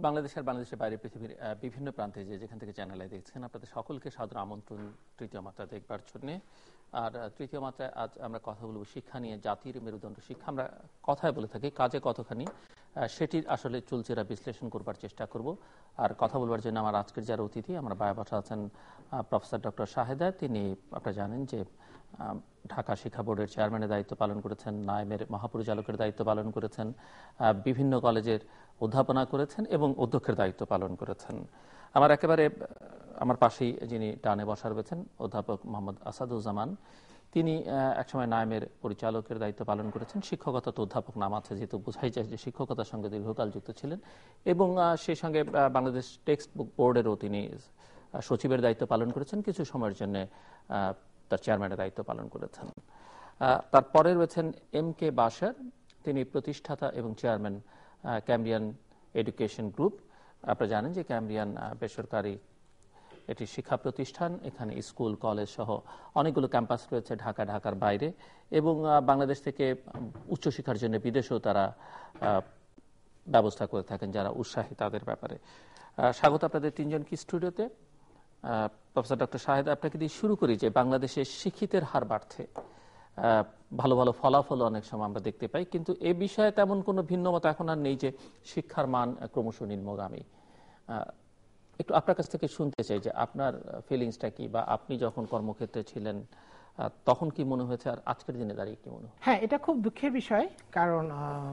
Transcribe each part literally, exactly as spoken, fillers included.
বাংলাদেশের বাংলাদেশের বাইরে পৃথিবীর বিভিন্ন প্রান্তে যে যেখান থেকে চ্যানেলে দেখছেন আপনাদের সকলকে সাদর আমন্ত্রণ তৃতীয় মাত্রা দেখবার জন্য। আর তৃতীয় মাত্রায় আজ আমরা কথা বলবো শিক্ষা নিয়ে। জাতির মেরুদণ্ড শিক্ষা আমরা কথায় বলে থাকি, কাজে কতখানি সেটির আসলে চুলচেরা বিশ্লেষণ করবার চেষ্টা করব। আর কথা বলবার জন্য আমার আজকের যারা অতিথি, আমার বায়া পাশে আছেন প্রফেসর ডক্টর শাহেদা। তিনি আপনারা জানেন যে ঢাকা শিক্ষা বোর্ডের চেয়ারম্যানের দায়িত্ব পালন করেছেন, নায়েমের মহাপরিচালকের দায়িত্ব পালন করেছেন, বিভিন্ন কলেজের অধ্যাপনা করেছেন এবং অধ্যক্ষের দায়িত্ব পালন করেছেন। আমার একেবারে আমার পাশেই যিনি ডানে বসা রয়েছেন অধ্যাপক মোহাম্মদ আসাদুজ্জামান। তিনি একসময় নায়েমের পরিচালকের দায়িত্ব পালন করেছেন। শিক্ষকতা তো অধ্যাপক নাম আছে, যেহেতু বোঝাই যায় যে শিক্ষকতার সঙ্গে দীর্ঘকাল যুক্ত ছিলেন। এবং সেই সঙ্গে বাংলাদেশ টেক্সট বুক বোর্ডেরও তিনি সচিবের দায়িত্ব পালন করেছেন, কিছু সময়ের জন্য তার চেয়ারম্যানের দায়িত্ব পালন করেছেন। তারপরে রয়েছেন এম কে বাশার। তিনি প্রতিষ্ঠাতা এবং চেয়ারম্যান ক্যামব্রিয়ান এডুকেশন গ্রুপ। আপনারা জানেন যে ক্যামব্রিয়ান বেসরকারি এটি শিক্ষা প্রতিষ্ঠান। এখানে স্কুল, কলেজ সহ অনেকগুলো ক্যাম্পাস রয়েছে ঢাকা, ঢাকার বাইরে, এবং বাংলাদেশ থেকে উচ্চশিক্ষার জন্য বিদেশেও তারা ব্যবস্থা করে থাকেন যারা উৎসাহী তাদের ব্যাপারে। স্বাগত আপনাদের তিনজনকে স্টুডিওতে। প্রফেসর ডক্টর শাহেদ, আপনাকে দিয়ে শুরু করি যে বাংলাদেশে শিক্ষিতের হার বাড়ছে, ভালো ভালো ফলাফল অনেক সময় আমরা দেখতে পাই, কিন্তু এ বিষয়ে তেমন কোনো ভিন্নমত এখন আর নেই যে শিক্ষার মান ক্রমশ নিম্নগামী। একটু আপনার কাছ থেকে শুনতে চাই যে আপনার ফিলিংসটা কি, বা আপনি যখন কর্মক্ষেত্রে ছিলেন তখন কি মনে হয়েছে, আর আজকের দিনে দাঁড়িয়ে কি মনে হয়? হ্যাঁ, এটা খুব দুঃখের বিষয়, কারণ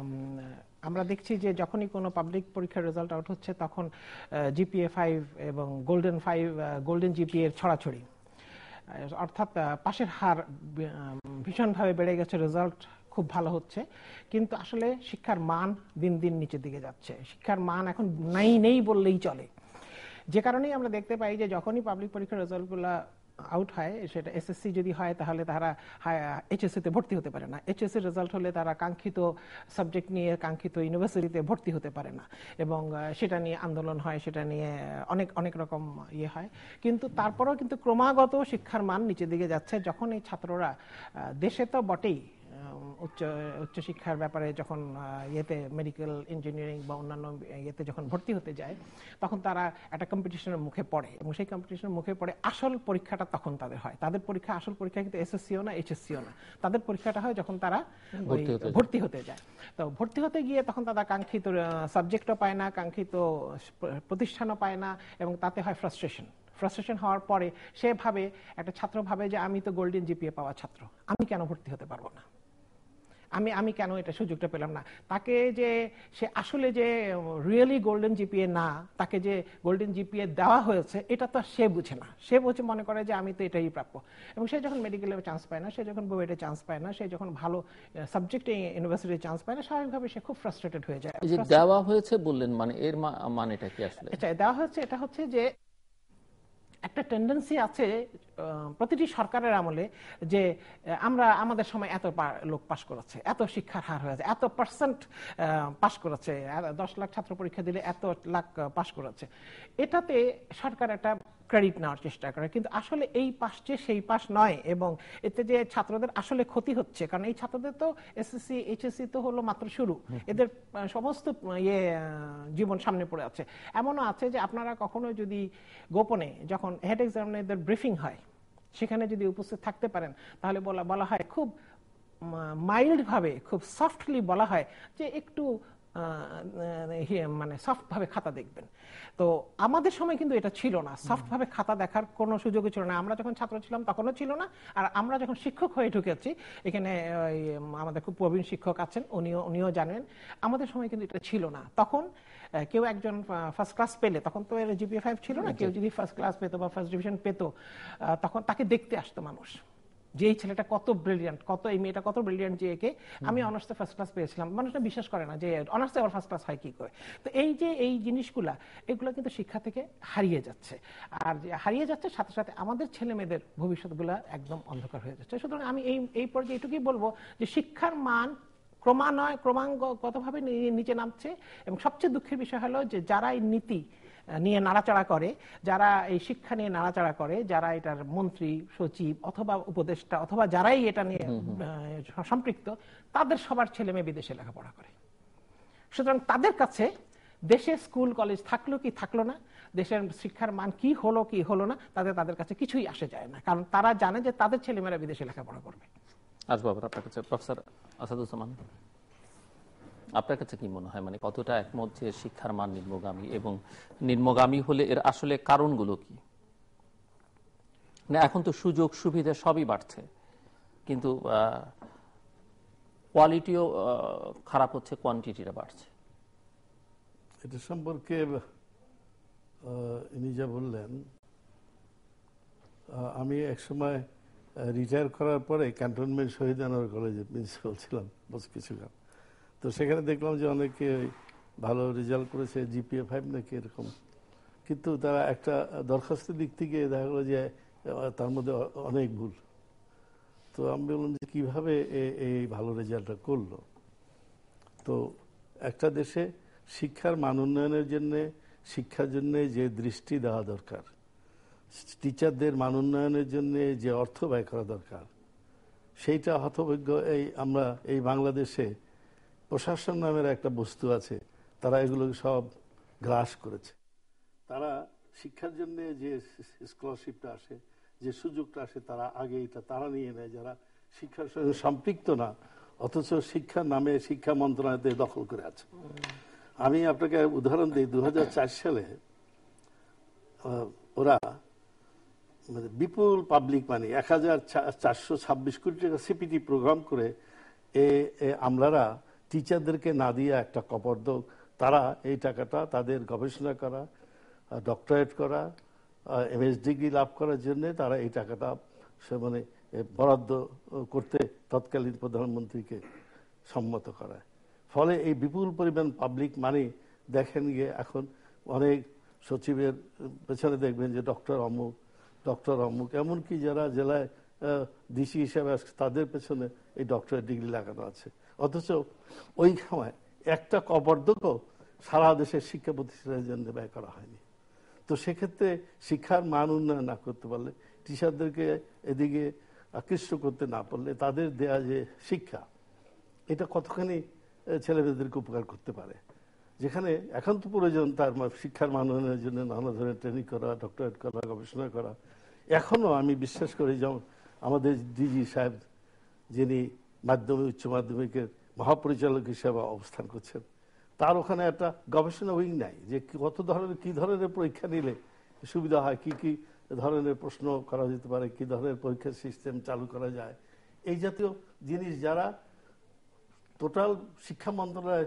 আমরা দেখছি যে যখনই কোনো পাবলিক পরীক্ষার রেজাল্ট আউট হচ্ছে তখন জিপিএ ফাইভ এবং গোল্ডেন ফাইভ গোল্ডেন জিপিএ এর ছড়াছড়ি, অর্থাৎ পাশের হার ভীষণভাবে বেড়ে গেছে, রেজাল্ট খুব ভালো হচ্ছে, কিন্তু আসলে শিক্ষার মান দিন দিন নিচের দিকে যাচ্ছে। শিক্ষার মান এখন নাই নেই বললেই চলে। যে কারণেই আমরা দেখতে পাই যে যখনই পাবলিক পরীক্ষার রেজাল্টগুলো আউট হয়, সেটা এসএসসি যদি হয় তাহলে তারা এইচএসসি তে ভর্তি হতে পারে না। এইচএসসি রেজাল্ট হলে তারা কাঙ্ক্ষিত সাবজেক্ট নিয়ে কাঙ্ক্ষিত ইউনিভার্সিটিতে ভর্তি হতে পারে না, এবং সেটা নিয়ে আন্দোলন হয়, সেটা নিয়ে অনেক অনেক রকম ইয়ে হয়। কিন্তু তারপরেও কিন্তু ক্রমাগত শিক্ষার মান নিচের দিকে যাচ্ছে। যখন এই ছাত্ররা দেশে তো বটেই উচ্চ উচ্চশিক্ষার ব্যাপারে যখন ইয়েতে মেডিকেল ইঞ্জিনিয়ারিং বা অন্যান্য ইয়েতে যখন ভর্তি হতে যায়, তখন তারা একটা কম্পিটিশনের মুখে পড়ে, এবং সেই কম্পিটিশনের মুখে পড়ে আসল পরীক্ষাটা তখন তাদের হয়। তাদের পরীক্ষা, আসল পরীক্ষা কিন্তু এসএসসিও না, এইচএসসিও না, তাদের পরীক্ষাটা হয় যখন তারা ভর্তি হতে যায়। তো ভর্তি হতে গিয়ে তখন তারা কাঙ্ক্ষিত সাবজেক্টও পায় না, কাঙ্ক্ষিত প্রতিষ্ঠানও পায় না, এবং তাতে হয় ফ্রাস্ট্রেশন। ফ্রাস্ট্রেশন হওয়ার পরে সে ভাবে, একটা ছাত্র ভাবে যে আমি তো গোল্ডেন জিপিএ পাওয়া ছাত্র, আমি কেন ভর্তি হতে পারবো না, আমি আমি কেন এটা সুযোগটা পেলাম না। তাকে যে সে আসলে যে রিয়েলি গোল্ডেন জিপিএ না, তাকে যে গোল্ডেন জিপিএ দেওয়া হয়েছে এটা তো সে বুঝে না। সে বুঝে মনে করে যে আমি তো এটাই প্রাপ্য, এবং সে যখন মেডিকেলে চান্স পায় না, সে যখন বুয়েটে চান্স পায় না, সে যখন ভালো সাবজেক্টে ইউনিভার্সিটিতে চান্স পায় না, স্বাভাবিকভাবে সে খুব ফ্রাস্ট্রেটেড হয়ে যায়। যে দেওয়া হয়েছে বললেন, মানে এর মানেটা কি আসলে? আচ্ছা, দেওয়া হয়েছে এটা হচ্ছে যে একটা টেন্ডেন্সি আছে প্রতিটি সরকারের আমলে যে আমরা আমাদের সময় এত লোক পাশ করেছে, এত শিক্ষার হার হয়েছে, এত পার্সেন্ট পাশ করেছে, দশ লাখ ছাত্র পরীক্ষা দিলে এত লাখ পাশ করেছে। এটাতে সরকার একটা ক্রেডিট নেওয়ার চেষ্টা করে, কিন্তু আসলে এই পাশ যে সেই পাশ নয়, এবং এতে যে ছাত্রদের আসলে ক্ষতি হচ্ছে, কারণ এই ছাত্রদের তো এসএসসি এইচএসসি তো হলো মাত্র শুরু, এদের সমস্ত ইয়ে জীবন সামনে পড়ে আছে। এমনও আছে যে আপনারা কখনো যদি গোপনে যখন হেড এক্সামিনারদের ব্রিফিং হয় সেখানে যদি উপস্থিত থাকতে পারেন, তাহলে বলা বলা হয় খুব মাইল্ড ভাবে, খুব সফটলি বলা হয় যে একটু মানে সফট ভাবে খাতা দেখবেন। তো আমাদের সময় কিন্তু এটা ছিল না, সফট ভাবে খাতা দেখার কোনো সুযোগই ছিল না। আমরা যখন ছাত্র ছিলাম তখনও ছিল না, আর আমরা যখন শিক্ষক হয়ে ঢুকেছি, এখানে আমাদের খুব প্রবীণ শিক্ষক আছেন, উনিও উনিও জানেন, আমাদের সময় কিন্তু এটা ছিল না। তখন কেউ একজন ফার্স্ট ক্লাস পেলে, তখন তো এর জিপিএ ফাইভ ছিল না, কেউ যদি ফার্স্ট ক্লাস পেতো বা ফার্স্ট ডিভিশন পেতো, তখন তাকে দেখতে আসতো মানুষ যে এই ছেলেটা কত ব্রিলিয়ান্ট, কত এই মেয়েটা কত ব্রিলিয়ান্ট, যে একে আমি অনার্সে ফার্স্ট ক্লাস পেয়েছিলাম। মানুষটা বিশ্বাস করে না যে অনার্সে আবার ফার্স্ট ক্লাস হয় কি করে। তো এই যে এই জিনিসগুলা, এগুলো কিন্তু শিক্ষা থেকে হারিয়ে যাচ্ছে, আর হারিয়ে যাচ্ছে সাথে সাথে আমাদের ছেলে মেয়েদের ভবিষ্যৎগুলা একদম অন্ধকার হয়ে যাচ্ছে। সুতরাং আমি এই এই পর্যায়ে এটুকুই বলবো যে শিক্ষার মান ক্রমান্বয়ে ক্রমাগতভাবে নিচে নামছে, এবং সবচেয়ে দুঃখের বিষয় হলো যে যারা এই নীতি নিয়ে নাড়াচাড়া করে, যারা এই শিক্ষা নিয়ে নাড়াচাড়া করে, যারা এটার মন্ত্রী, সচিব অথবা উপদেষ্টা অথবা যারাই এটা নিয়ে সম্পৃক্ত, তাদের সবার ছেলে মেয়ে বিদেশে লেখাপড়া করে। সুতরাং তাদের কাছে দেশে স্কুল কলেজ থাকলো কি থাকলো না, দেশের শিক্ষার মান কি হলো কি হলো না, তাদের তাদের কাছে কিছুই আসে যায় না, কারণ তারা জানে যে তাদের ছেলেমেয়েরা বিদেশে লেখাপড়া করবে। আসবো আবার আপনার কাছে প্রফেসর আসাদুজ্জামান, আপনার কাছে কি মনে হয়, মানে কতটা একমত যে শিক্ষার মান নিম্নগামী, এবং নিম্নগামী হলে এর আসলে কারণগুলো কি? না এখন তো সুযোগ সুবিধা সবই বাড়ছে, কিন্তু কোয়ালিটিও খারাপ হচ্ছে, কোয়ান্টিটিটা বাড়ছে। এটা সম্পর্কে ইনি যা বললেন, আমি একসময় রিটায়ার করার পরে ক্যান্টনমেন্ট শহীদানগর কলেজে প্রিন্সিপাল ছিলাম বেশ কিছুকাল। তো সেখানে দেখলাম যে অনেকে ভালো রেজাল্ট করেছে, জিপিএ ফাইভ নাকি এরকম, কিন্তু তারা একটা দরখাস্তের দিক থেকে দেখা গেলো যে তার মধ্যে অনেক ভুল। তো আমি বললাম যে কীভাবে এই ভালো রেজাল্টটা করলো। তো একটা দেশে শিক্ষার মান উন্নয়নের জন্য, শিক্ষার জন্য যে দৃষ্টি দেওয়া দরকার, টিচারদের মান উন্নয়নের জন্য যে অর্থ ব্যয় করা দরকার, সেইটা হতভাগ্য এই আমরা এই বাংলাদেশে প্রশাসন নামের একটা বস্তু আছে, তারা এগুলো সব গ্রাস করেছে। তারা শিক্ষার জন্য যে স্কলারশিপটা আসে, যে সুযোগটা আসে, তারা আগে এটা তারা নিয়ে নেয় যারা শিক্ষার সঙ্গে সম্পৃক্ত না, অথচ শিক্ষার নামে শিক্ষা মন্ত্রণালয় দখল করে আছে। আমি আপনাকে উদাহরণ দিই, দু হাজার চার সালে ওরা মানে বিপুল পাবলিক মানি এক হাজার চারশো ছাব্বিশ কোটি টাকা সিপিটি প্রোগ্রাম করে এ আমলারা টিচারদেরকে না দিয়ে একটা কপর্দক, তারা এই টাকাটা তাদের গবেষণা করা, ডক্টরেট করা, এমএস ডিগ্রি লাভ করার জন্য তারা এই টাকাটা সে মানে বরাদ্দ করতে তৎকালীন প্রধানমন্ত্রীকে সম্মত করায়। ফলে এই বিপুল পরিমাণ পাবলিক মানি দেখেন গিয়ে এখন অনেক সচিবের পেছনে দেখবেন যে ডক্টর অমুক ডক্টর অমুক, এমনকি যারা জেলায় ডিসি হিসাবে আসছে তাদের পেছনে এই ডক্টরেট ডিগ্রি লাগানো আছে, অথচ ওই সময় একটা কবর্ধকও সারা দেশের শিক্ষা প্রতিষ্ঠানের জন্য ব্যয় করা হয়নি। তো সেক্ষেত্রে শিক্ষার মান উন্নয়ন না করতে পারলে, টিচারদেরকে এদিকে আকৃষ্ট করতে না পারলে, তাদের দেয়া যে শিক্ষা এটা কতখানি ছেলেমেয়েদেরকে উপকার করতে পারে, যেখানে এখন তো প্রয়োজন তার শিক্ষার মান উন্নয়নের জন্য নানা ধরনের ট্রেনিং করা, ডক্টরেট করা, গবেষণা করা। এখনো আমি বিশ্বাস করি, যেমন আমাদের ডিজি সাহেব যিনি মাধ্যমিক উচ্চ মাধ্যমিকের মহাপরিচালক হিসেবে অবস্থান করছেন, তার ওখানে একটা গবেষণা উইং নাই যে কত ধরনের কি ধরনের পরীক্ষা নিলে সুবিধা হয়, কি কি ধরনের প্রশ্ন করা যেতে পারে, কি ধরনের পরীক্ষার সিস্টেম চালু করা যায়, এই জাতীয় জিনিস যারা টোটাল শিক্ষা মন্ত্রণালয়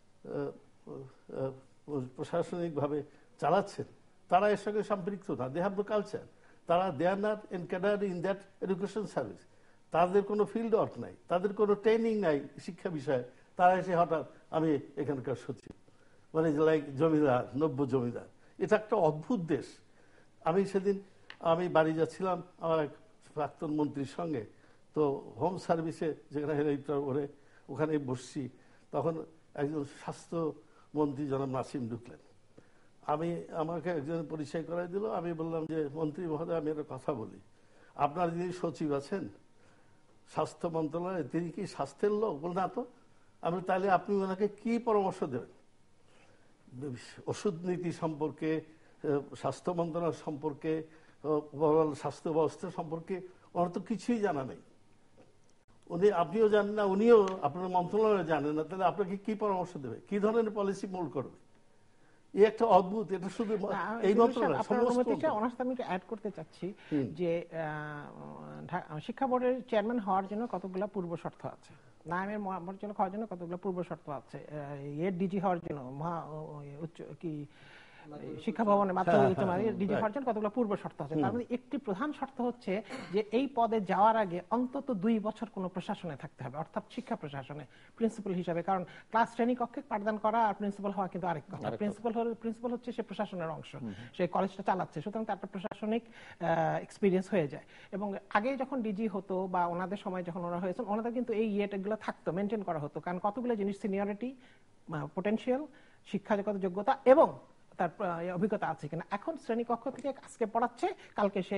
প্রশাসনিকভাবে চালাচ্ছেন, তারা এর সঙ্গে সম্পৃক্ত না। দে হ্যাভ দ্য কালচার, তারা they are not encadred in that education service. তাদের কোনো ফিল্ড ওয়ার্ক নাই, তাদের কোনো ট্রেনিং নাই শিক্ষা বিষয়ে। তারা এসে হঠাৎ আমি এখানকার সচিব, মানে লাইক জমিদার, নব্য জমিদার। এটা একটা অদ্ভুত দেশ। আমি সেদিন আমি বাড়ি যাচ্ছিলাম আমার এক প্রাক্তন মন্ত্রীর সঙ্গে, তো হোম সার্ভিসে যেখানে হেলিকপ্টার করে ওখানে বসছি, তখন একজন স্বাস্থ্যমন্ত্রী জনাব নাসিম ঢুকলেন। আমি আমাকে একজন পরিচয় করাই দিল। আমি বললাম যে মন্ত্রী মহোদয়, আমি একটা কথা বলি, আপনার যিনি সচিব আছেন স্বাস্থ্য মন্ত্রণালয়ে, তিনি কি স্বাস্থ্যের লোক? বল না তো। আমি তাহলে আপনি ওনাকে কি পরামর্শ দেবেন ওষুধ নীতি সম্পর্কে, স্বাস্থ্য মন্ত্রণালয় সম্পর্কে, ওভারঅল স্বাস্থ্য ব্যবস্থা সম্পর্কে? ওনার তো কিছুই জানা নেই। উনি, আপনিও জানেন না, উনিও আপনার মন্ত্রণালয়ে জানেন না, তাহলে আপনাকে কি পরামর্শ দেবে, কি ধরনের পলিসি মোল্ড করবে? এই একটা অদ্ভুত, এটা শুধু এই মন্ত্রণালয় আমি অ্যাড করতে চাচ্ছি যে শিক্ষা বোর্ডের চেয়ারম্যান হওয়ার জন্য কতগুলো পূর্ব শর্ত আছে, নামের মহাপরিচালক হওয়ার জন্য কতগুলো পূর্ব শর্ত আছে, এর ডিজি হওয়ার জন্য মহা উচ্চ কি শিক্ষা ভবনে মাধ্যমিক উচ্চ মাধ্যমিক ডিজি হওয়ার জন্য কতগুলো পূর্ব শর্ত আছে। তার মধ্যে একটি প্রধান শর্ত হচ্ছে যে এই পদে যাওয়ার আগে অন্তত দুই বছর কোনো প্রশাসনে থাকতে হবে, অর্থাৎ শিক্ষা প্রশাসনে প্রিন্সিপাল হিসাবে। কারণ ক্লাস শ্রেণী কক্ষে পাঠদান করা আর প্রিন্সিপাল হওয়া কিন্তু আরেক কথা। প্রিন্সিপাল হলে প্রিন্সিপাল হচ্ছে সে প্রশাসনের অংশ, সে কলেজটা চালাচ্ছে, সুতরাং তার একটা প্রশাসনিক এক্সপিরিয়েন্স হয়ে যায়। এবং আগে যখন ডিজি হতো বা ওনাদের সময় যখন ওরা হয়েছেন, ওনাদের কিন্তু এই ইয়েটাগুলো থাকতো, মেনটেন করা হতো। কারণ কতগুলো জিনিস, সিনিয়রিটি, পোটেনশিয়াল, শিক্ষাগত যোগ্যতা এবং তার অভিজ্ঞতা আছে কিনা। এখন শ্রেণীকক্ষ থেকে আজকে পড়াচ্ছে, কালকে সে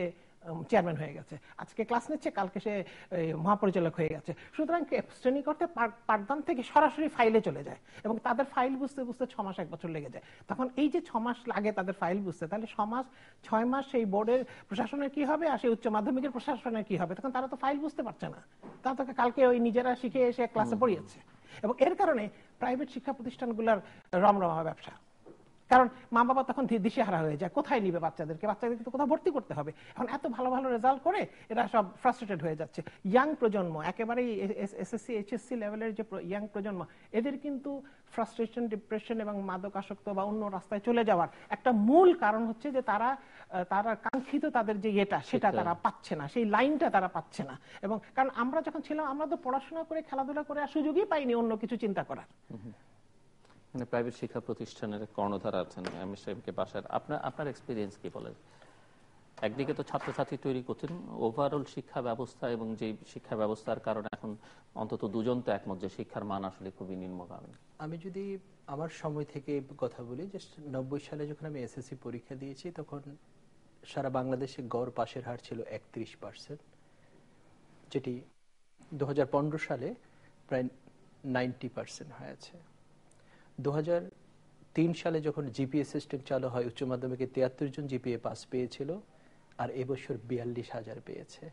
চেয়ারম্যান হয়ে গেছে, আজকে ক্লাস নিচ্ছে, কালকে সে মহাপরিচালক হয়ে গেছে। সুতরাং শ্রেণীকক্ষে পাঠদান থেকে সরাসরি ফাইলে চলে যায় এবং তাদের ফাইল বুঝতে বুঝতে ছ মাস এক বছর লেগে যায়। তখন এই যে ছ মাস লাগে তাদের ফাইল বুঝতে, তাহলে সমাজ ছয় মাস সেই বোর্ডের প্রশাসনের কি হবে আর সেই উচ্চ মাধ্যমিকের প্রশাসনের কি হবে? তখন তারা তো ফাইল বুঝতে পারছে না, তারা তো কালকে ওই নিজেরা শিখে এসে ক্লাসে পড়িয়েছে। এবং এর কারণে প্রাইভেট শিক্ষা প্রতিষ্ঠানগুলোর রমরমা ব্যবসা, কারণ মা বাবা তখন দিশেহারা হয়ে যায়, কোথায় নিবে বাচ্চাদেরকে, বাচ্চাদেরকে তো কোথাও ভর্তি করতে হবে। এখন এত ভালো ভালো রেজাল্ট করে এরা সব ফ্রাস্ট্রেটেড হয়ে যাচ্ছে। ইয়াং প্রজন্ম, একেবারেই এসএসসি এইচএসসি লেভেলের যে ইয়াং প্রজন্ম, এদের কিন্তু ফ্রাস্ট্রেশন, ডিপ্রেশন এবং মাদকাসক্ত বা অন্য রাস্তায় চলে যাওয়ার একটা মূল কারণ হচ্ছে যে তারা তারা কাঙ্ক্ষিত তাদের যে ইয়েটা সেটা তারা পাচ্ছে না, সেই লাইনটা তারা পাচ্ছে না। এবং কারণ আমরা যখন ছিলাম আমরা তো পড়াশোনা করে খেলাধুলা করে আর সুযোগই পাইনি অন্য কিছু চিন্তা করার। মানে প্রাইভেট শিক্ষা প্রতিষ্ঠানের কর্ণধার আছেন এমএসএমকে বাসার, আপনার আপনার এক্সপিরিয়েন্স কি বলে? একদিকে তো ছাত্রছাত্রী তৈরি করছেন, ওভারঅল শিক্ষা ব্যবস্থা এবং যে শিক্ষা ব্যবস্থার কারণে এখন অন্তত দুজন তো একমত যে শিক্ষার মান আসলে খুবই নিম্নগামী। আমি যদি আমার সময় থেকে কথা বলি, যে নব্বই সালে যখন আমি এসএসসি পরীক্ষা দিয়েছি তখন সারা বাংলাদেশে গড় পাশের হার ছিল একত্রিশ পার্সেন্ট, যেটি দু হাজার পনেরো সালে প্রায় নাইনটি পার্সেন্ট হয়েছে। দু হাজার তিন সালে যখন জিপিএ সিস্টেম চালু হয়, উচ্চ মাধ্যমিকে তিয়াত্তর জন জিপিএ পাস পেয়েছিল, আর এবছর বিয়াল্লিশ হাজার পেয়েছে।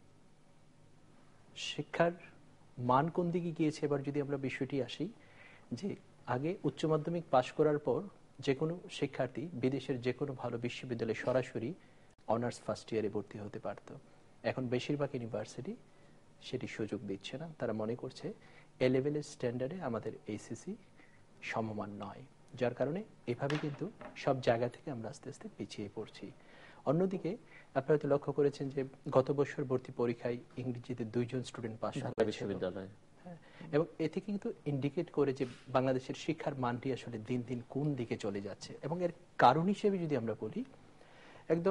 শিক্ষার মান কোন দিকে গিয়েছে এবার যদি আমরা বিষয়টি আসি, যে আগে উচ্চ মাধ্যমিক পাশ করার পর যে কোনো শিক্ষার্থী বিদেশের যে কোনো ভালো বিশ্ববিদ্যালয়ে সরাসরি অনার্স ফার্স্ট ইয়ারে ভর্তি হতে পারত। এখন বেশিরভাগ ইউনিভার্সিটি সেটি সুযোগ দিচ্ছে না, তারা মনে করছে এ লেভেলের স্ট্যান্ডার্ডে আমাদের এইচএসসি সমমান নয়, যার কারণে এভাবে কিন্তু সব জায়গা থেকে আমরা আস্তে আস্তে পিছিয়ে পড়ছি। অন্যদিকে আপনারা হয়তো লক্ষ্য করেছেন যে গত বছর ভর্তি পরীক্ষায় ইংরেজিতে দুইজন স্টুডেন্ট পাস করেছিল, এবং এতে কিন্তু ইন্ডিকেট করে যে বাংলাদেশের শিক্ষার মানটি আসলে দিন দিন কোন দিকে চলে যাচ্ছে। এবং এর কারণ হিসেবে যদি আমরা বলি, একদম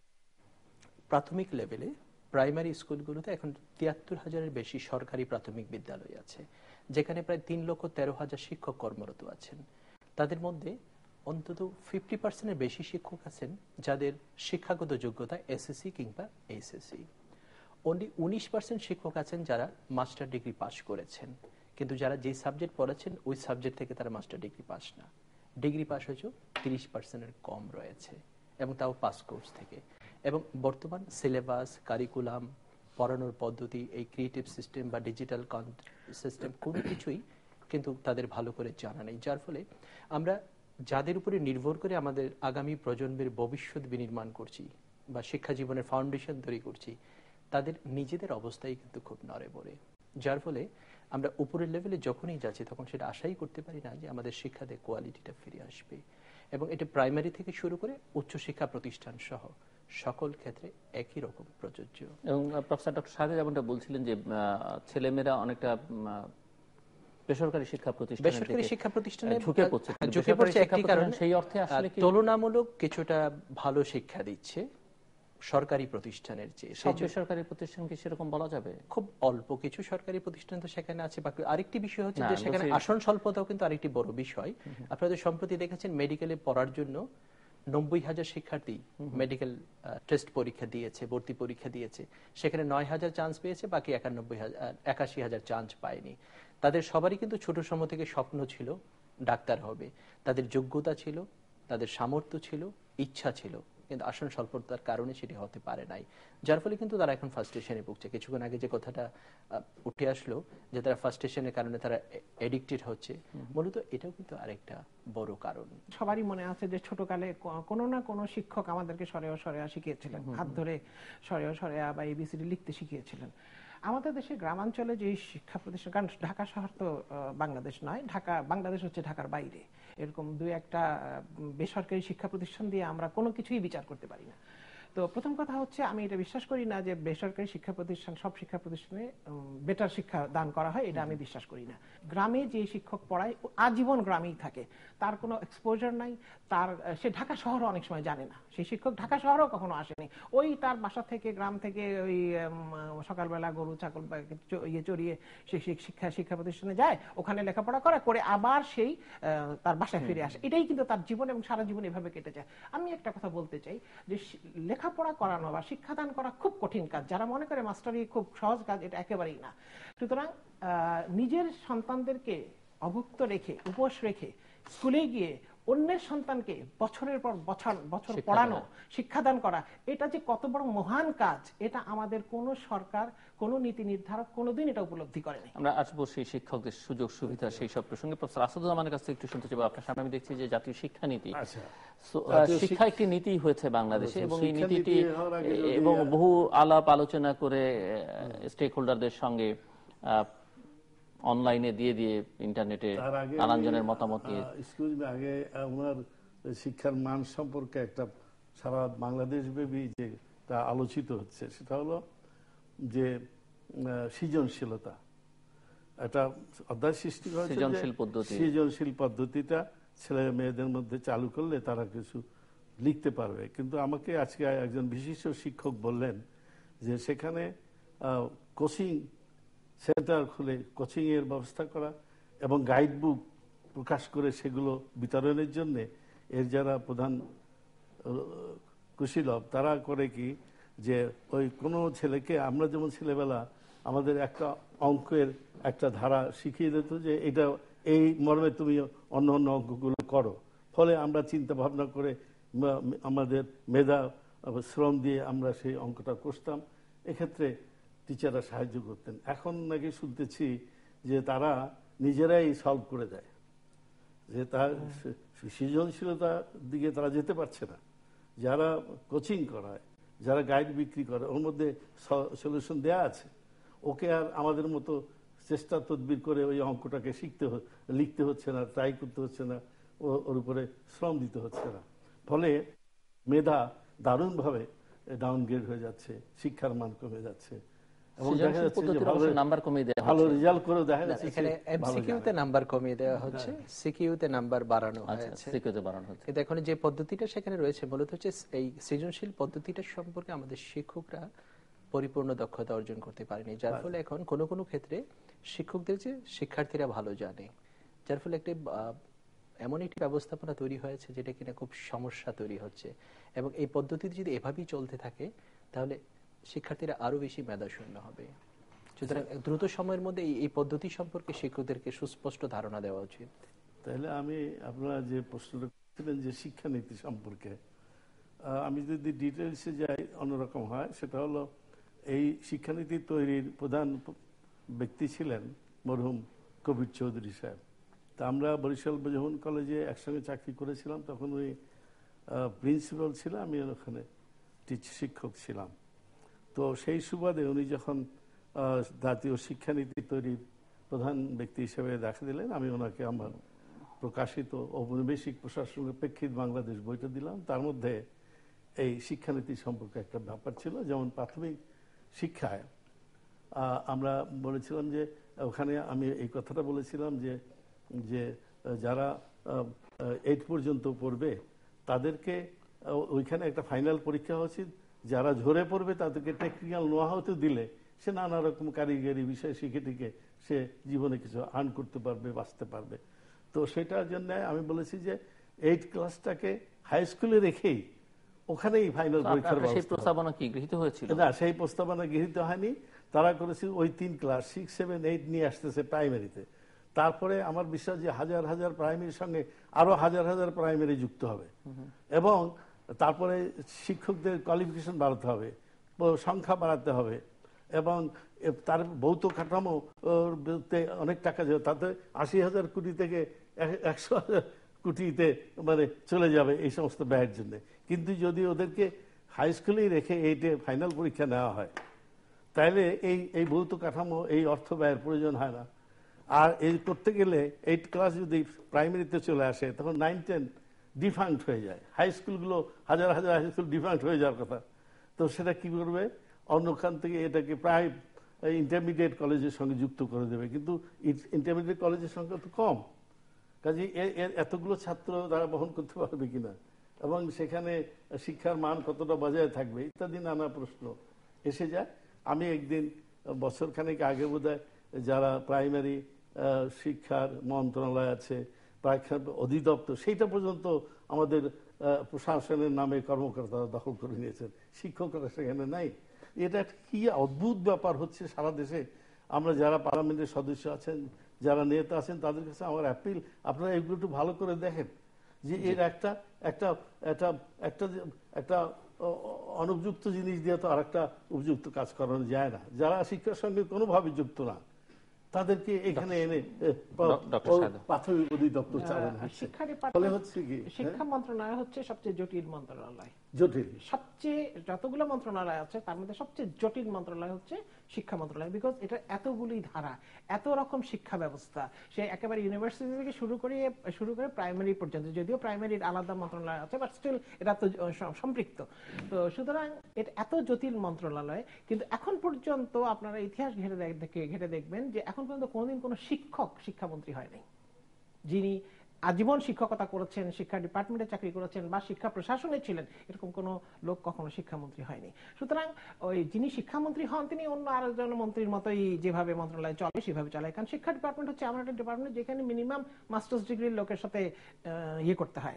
প্রাথমিক লেভেলে প্রাইমারি স্কুলগুলোতে এখন তিয়াত্তর হাজারের বেশি সরকারি প্রাথমিক বিদ্যালয় আছে, যেখানে প্রায় তিন লক্ষ তেরো হাজার শিক্ষক কর্মরত আছেন। তাদের মধ্যে অন্তত ফিফটি পার্সেন্টের বেশি শিক্ষক আছেন যাদের শিক্ষাগত যোগ্যতা এসএসসি কিংবা এইচএসসি। অনলি উনিশ পার্সেন্ট শিক্ষক আছেন যারা মাস্টার ডিগ্রি পাস করেছেন, কিন্তু যারা যে সাবজেক্ট পড়াচ্ছেন ওই সাবজেক্ট থেকে তারা মাস্টার ডিগ্রি পাস না। ডিগ্রি পাস হয়েছে তিরিশ পার্সেন্টের কম রয়েছে, এবং তাও পাস কোর্স থেকে। এবং বর্তমান সিলেবাস, কারিকুলাম, পড়ানোর পদ্ধতি, এই ক্রিয়েটিভ সিস্টেম বা ডিজিটাল সিস্টেম কোনো কিছুই কিন্তু তাদের ভালো করে জানা নেই, যার ফলে আমরা যাদের উপরে নির্ভর করে আমাদের আগামী প্রজন্মের ভবিষ্যৎ বিনির্মাণ করছি বা শিক্ষা জীবনের ফাউন্ডেশন তৈরি করছি, তাদের নিজেদের অবস্থাই কিন্তু খুব নড়ে পড়ে, যার ফলে আমরা উপরের লেভেলে যখনই যাচ্ছি তখন সেটা আশাই করতে পারি না যে আমাদের শিক্ষাতে কোয়ালিটিটা ফিরে আসবে। এবং এটা প্রাইমারি থেকে শুরু করে উচ্চশিক্ষা প্রতিষ্ঠান সহ সকল ক্ষেত্রে একই রকম প্রযোজ্য। এবং প্রফেসর ডক্টর সাহেব যেমনটা বলছিলেন যে ছেলেমেয়েরা অনেকটা বেসরকারি শিক্ষা প্রতিষ্ঠান বেসরকারি শিক্ষা প্রতিষ্ঠানে ঝুঁকে পড়ছে, ঝুঁকে পড়ছে একটি কারণ, সেই অর্থে আসলে তুলনামূলক কিছুটা ভালো শিক্ষা দিচ্ছে সরকারি প্রতিষ্ঠানের চেয়ে। সব বেসরকারি প্রতিষ্ঠান কি সেরকম বলা যাবে? খুব অল্প কিছু সরকারি প্রতিষ্ঠান তো সেখানে আছে। বাকি আরেকটি বিষয় হচ্ছে যে সেখানে আসন স্বল্পতাও কিন্তু আরেকটি বড় বিষয়। আপনারা সম্প্রতি দেখেছেন মেডিকেলে পড়ার জন্য নব্বই হাজার শিক্ষার্থী মেডিকেল টেস্ট পরীক্ষা দিয়েছে, ভর্তি পরীক্ষা দিয়েছে, সেখানে নয় হাজার চান্স পেয়েছে, বাকি একানব্বই হাজার একাশি হাজার চান্স পায়নি। তাদের সবারই কিন্তু ছোট সময় থেকে স্বপ্ন ছিল ডাক্তার হবে, তাদের যোগ্যতা ছিল, তাদের সামর্থ্য ছিল, ইচ্ছা ছিল, কিন্তু আসন স্বল্পতার কারণে সেটি হতে পারে নাই, যার ফলে কিন্তু তারা এখন ফার্স্টেশনে ভুগছে। কিছুক্ষণ আগে যে কথাটা উঠে আসলো যে তারা ফার্স্টেশনের কারণে তারা এডিক্টেড হচ্ছে, মূলত এটাও কিন্তু আরেকটা বড় কারণ। সবারই মনে আছে যে ছোটকালে কোনো না কোনো শিক্ষক আমাদেরকে সরেয়া সরেয়া শিখিয়েছিলেন, হাত ধরে সরেয়া সরেয়া বা এবিসিডি লিখতে শিখিয়েছিলেন। আমাদের দেশে গ্রামাঞ্চলে যে শিক্ষা প্রতিষ্ঠান, কারণ ঢাকা শহর তো বাংলাদেশ নয়, ঢাকা বাংলাদেশ হচ্ছে ঢাকার বাইরে, এরকম দুই একটা বেসরকারি শিক্ষা প্রতিষ্ঠান দিয়ে আমরা কোনো কিছুই বিচার করতে পারি না। তো প্রথম কথা হচ্ছে আমি এটা বিশ্বাস করি না যে বেসরকারি শিক্ষা প্রতিষ্ঠান সব শিক্ষা প্রতিষ্ঠানে বেটার শিক্ষা দান করা হয়, এটা আমি বিশ্বাস করি না। গ্রামে যে শিক্ষক পড়ায় আজীবন গ্রামেই থাকে, তার কোনো এক্সপোজার নাই, তার সে ঢাকা শহরও অনেক সময় জানে না, সেই শিক্ষক ঢাকা শহরও কখনো আসেনি, ওই তার বাসা থেকে গ্রাম থেকে ওই সকালবেলা গরু ছাগল ইয়ে চড়িয়ে সে শিক্ষা শিক্ষা প্রতিষ্ঠানে যায়, ওখানে লেখাপড়া করে করে আবার সেই তার বাসায় ফিরে আসে। এটাই কিন্তু তার জীবন এবং সারা জীবন এভাবে কেটে যায়। আমি একটা কথা বলতে চাই যে লেখাপড়া করানো বা শিক্ষাদান করা খুব কঠিন কাজ। যারা মনে করে মাস্টারি খুব সহজ কাজ, এটা একেবারেই না। সুতরাং নিজের সন্তানদেরকে অভুক্ত রেখে উপোস রেখে স্কুলে গিয়ে অন্যের সন্তানকে বছরের পর বছর বছর পড়ানো, শিক্ষাদান করা, এটা যে কত বড় মহান কাজ, এটা আমাদের কোন সরকার, কোন নীতি নির্ধারক কোনোদিন এটা উপলব্ধি করেনি। আমরা আসবো সেই শিক্ষকদের সুযোগ সুবিধা সেই সব প্রসঙ্গে। প্রফেসর আসাদুজ্জামানের কাছে একটু শুনতে চাইবো। আপনার সামনে আমি দেখছি যে জাতীয় শিক্ষানীতি, শিক্ষা একটি নীতি হয়েছে বাংলাদেশে এবং এই নীতিটি এবং বহু আলাপ আলোচনা করে স্টেক হোল্ডারদের সঙ্গে অনলাইনে দিয়ে দিয়ে ইন্টারনেটে নানানজনের মতামত নিয়ে। এক্সকিউজ মি, আগে ওনার শিক্ষার মান সম্পর্কে একটা সারা বাংলাদেশ ব্যাপী যে তা আলোচিত হচ্ছে, সেটা হলো যে সৃজনশীলতা। একটা অধ্যায় সৃষ্টি করেছে, সৃজনশীল পদ্ধতি, সৃজনশীল পদ্ধতিটা ছেলে মেয়েদের মধ্যে চালু করলে তারা কিছু লিখতে পারবে। কিন্তু আমাকে আজকে একজন বিশিষ্ট শিক্ষক বললেন যে সেখানে কোচিং সেন্টার খুলে কোচিং এর ব্যবস্থা করা এবং গাইড বুক প্রকাশ করে সেগুলো বিতরণের জন্য এর যারা প্রধান কুশীলব তারা করে কি যে ওই কোনো ছেলেকে, আমরা যেমন ছেলেবেলা আমাদের একটা অঙ্কের একটা ধারা শিখিয়ে দিত যে এটা এই মর্মে তুমি অন্য অন্য অঙ্কগুলো করো, ফলে আমরা চিন্তা ভাবনা করে আমাদের মেধা শ্রম দিয়ে আমরা সেই অঙ্কটা করতাম। এক্ষেত্রে টিচাররা সাহায্য করতেন। এখন নাকি শুনতেছি যে তারা নিজেরাই সলভ করে দেয়, যে তার সৃজনশীলতার দিকে তারা যেতে পারছে না। যারা কোচিং করায়, যারা গাইড বিক্রি করে, ওর মধ্যে সলিউশন দেয়া আছে, ওকে আর আমাদের মতো চেষ্টা তদবির করে ওই অঙ্কটাকে শিখতে লিখতে হচ্ছে না, ট্রাই করতে হচ্ছে না, ওর উপরে শ্রম দিতে হচ্ছে না। ফলে মেধা দারুণভাবে ডাউনগ্রেড হয়ে যাচ্ছে, শিক্ষার মান কমে যাচ্ছে এবং দেখা যাচ্ছে যে নাম্বার কমিয়ে দেওয়া, ভালো রেজাল্ট করে দেখা যাচ্ছে এখানে এমসিকিউতে নাম্বার কমিয়ে দেওয়া হচ্ছে, সিকিউতে নাম্বার বাড়ানো হচ্ছে, সিকিউতে বাড়ানো হচ্ছে। কিন্তু এখন যে পদ্ধতিটা সেখানে রয়েছে মূলত হচ্ছে এই সৃজনশীল পদ্ধতিটা সম্পর্কে আমাদের শিক্ষকরা পরিপূর্ণ দক্ষতা অর্জন করতে পারেনি, যার ফলে এখন কোনো কোনো ক্ষেত্রে শিক্ষকদের যে শিক্ষার্থীরা ভালো জানে, যার ফলে একটি এমন একটি ব্যবস্থাপনা তৈরি হয়েছে যেটা কিনা খুব সমস্যা তৈরি হচ্ছে। এবং এই পদ্ধতিটি যদি এভাবেই চলতে থাকে তাহলে শিক্ষার্থীরা আরো বেশি মেধাশূন্য হবে। সুতরাং দ্রুত সময়ের মধ্যে এই পদ্ধতি সম্পর্কে শিক্ষকদেরকে সুস্পষ্ট ধারণা দেওয়া উচিত। তাহলে আমি আপনারা যে প্রশ্নটা করছিলেন যে শিক্ষানীতি সম্পর্কে, আমি যদি ডিটেলসে যাই অন্যরকম হয়। সেটা হলো এই শিক্ষানীতি তৈরির প্রধান ব্যক্তি ছিলেন মরহুম কবির চৌধুরী সাহেব। তা আমরা বরিশাল যখন কলেজে একসঙ্গে চাকরি করেছিলাম তখন উনি প্রিন্সিপাল ছিল, আমি ওখানে শিক্ষক ছিলাম। তো সেই সুবাদে উনি যখন জাতীয় শিক্ষানীতি তৈরির প্রধান ব্যক্তি হিসেবে দেখা দিলেন, আমি ওনাকে আমার প্রকাশিত ঔপনিবেশিক প্রশাসনের প্রেক্ষিত বাংলাদেশ বইটা দিলাম। তার মধ্যে এই শিক্ষানীতি সম্পর্কে একটা ব্যাপার ছিল, যেমন প্রাথমিক শিক্ষায় আমরা বলেছিলাম যে ওখানে আমি এই কথাটা বলেছিলাম যে যে যারা এইট পর্যন্ত পড়বে তাদেরকে ওইখানে একটা ফাইনাল পরীক্ষা উচিত, যারা ঝরে পড়বে তাদেরকে টেকনিক্যাল নোহাউতে দিলে সে নানা রকম কারিগরি বিষয় শিখে টিকে সে জীবনে কিছু আর্ন করতে পারবে, বাঁচতে পারবে। তো সেটার জন্য আমি বলেছি যে এইট ক্লাসটাকে হাই স্কুলে রেখেই ওখানেই ফাইনাল পরীক্ষার সেই প্রস্তাবনা কি গৃহীত হয়েছিল? না, সেই প্রস্তাবনা গৃহীত হয়নি। তারা করেছে ওই তিন ক্লাস সিক্স সেভেন এইট নিয়ে আসতেছে প্রাইমারিতে। তারপরে আমার বিশ্বাস যে হাজার হাজার প্রাইমারির সঙ্গে আরো হাজার হাজার প্রাইমারি যুক্ত হবে এবং তারপরে শিক্ষকদের কোয়ালিফিকেশন বাড়াতে হবে, সংখ্যা বাড়াতে হবে এবং তার ভৌত কাঠামো অনেক টাকা যাবে, তাতে আশি হাজার কোটি থেকে একশো হাজার কোটিতে মানে চলে যাবে এই সমস্ত ব্যয়ের জন্য। কিন্তু যদি ওদেরকে হাই স্কুলেই রেখে এইটে ফাইনাল পরীক্ষা নেওয়া হয় তাহলে এই এই ভৌত কাঠামো এই অর্থ ব্যয়ের প্রয়োজন হয় না। আর এই করতে গেলে এইট ক্লাস যদি প্রাইমারিতে চলে আসে তখন নাইন টেন ডিফাঙ্ক্ট হয়ে যায়, হাই স্কুলগুলো হাজার হাজার হাই স্কুল ডিফাঙ্ক্ট হয়ে যাওয়ার কথা। তো সেটা কি করবে, অন্যখান থেকে এটাকে প্রায় ইন্টারমিডিয়েট কলেজের সঙ্গে যুক্ত করে দেবে। কিন্তু ইন্টারমিডিয়েট কলেজের সংখ্যা তো কম, কাজে এর এতগুলো ছাত্র তারা বহন করতে পারবে কিনা এবং সেখানে শিক্ষার মান কতটা বজায় থাকবে ইত্যাদি নানা প্রশ্ন এসে যায়। আমি একদিন বছরখানেক আগে বোধহয় যারা প্রাইমারি শিক্ষার মন্ত্রণালয় আছে, অধিদপ্তর, সেইটা পর্যন্ত আমাদের প্রশাসনের নামে কর্মকর্তারা দখল করে নিয়েছেন, শিক্ষকরা সেখানে নাই। এটা কি অদ্ভুত ব্যাপার হচ্ছে সারা দেশে। আমরা যারা পার্লামেন্টের সদস্য আছেন, যারা নেতা আছেন, তাদের কাছে আমার অ্যাপিল, আপনারা এগুলো একটু ভালো করে দেখেন যে এর একটা একটা একটা একটা একটা অনুপযুক্ত জিনিস দিয়ে তো আর একটা উপযুক্ত কাজ করানো যায় না। যারা শিক্ষার সঙ্গে কোনোভাবে যুক্ত না তাদেরকে এখানে এনে প্রাথমিক অধিদপ্তর চালানো হচ্ছে। ফলে হচ্ছে কি, শিক্ষা মন্ত্রণালয় হচ্ছে সবচেয়ে জটিল মন্ত্রণালয়। জটিল সবচেয়ে যতগুলো মন্ত্রণালয় আছে তার মধ্যে সবচেয়ে জটিল মন্ত্রণালয় হচ্ছে শিক্ষা মন্ত্রণালয়। বিকজ এটা এতগুলি ধারা, এত রকম শিক্ষা ব্যবস্থা, সে একেবারে ইউনিভার্সিটি থেকে শুরু করে শুরু করে প্রাইমারি পর্যন্ত, যদিও প্রাইমারির আলাদা মন্ত্রণালয় আছে, বাট স্টিল এটা তো সম্পৃক্ত। তো সুতরাং এটা এত জটিল মন্ত্রণালয়, কিন্তু এখন পর্যন্ত আপনারা ইতিহাস ঘেটে ঘেটে দেখবেন যে এখন পর্যন্ত কোনোদিন কোনো শিক্ষক শিক্ষামন্ত্রী হয়নি, যিনি আজীবন শিক্ষকতা করেছেন, শিক্ষা ডিপার্টমেন্টে চাকরি করেছেন বা শিক্ষা প্রশাসনে ছিলেন, এরকম কোনো লোক কখনো শিক্ষামন্ত্রী হয়নি। সুতরাং ওই যিনি শিক্ষামন্ত্রী হন তিনি অন্য আরেকজন মন্ত্রীর মতোই যেভাবে মন্ত্রণালয় চলে সেভাবে চলে। কারণ শিক্ষা ডিপার্টমেন্ট হচ্ছে এমন একটা ডিপার্টমেন্ট যেখানে মিনিমাম মাস্টার্স ডিগ্রির লোকের সাথে ইয়ে করতে হয়,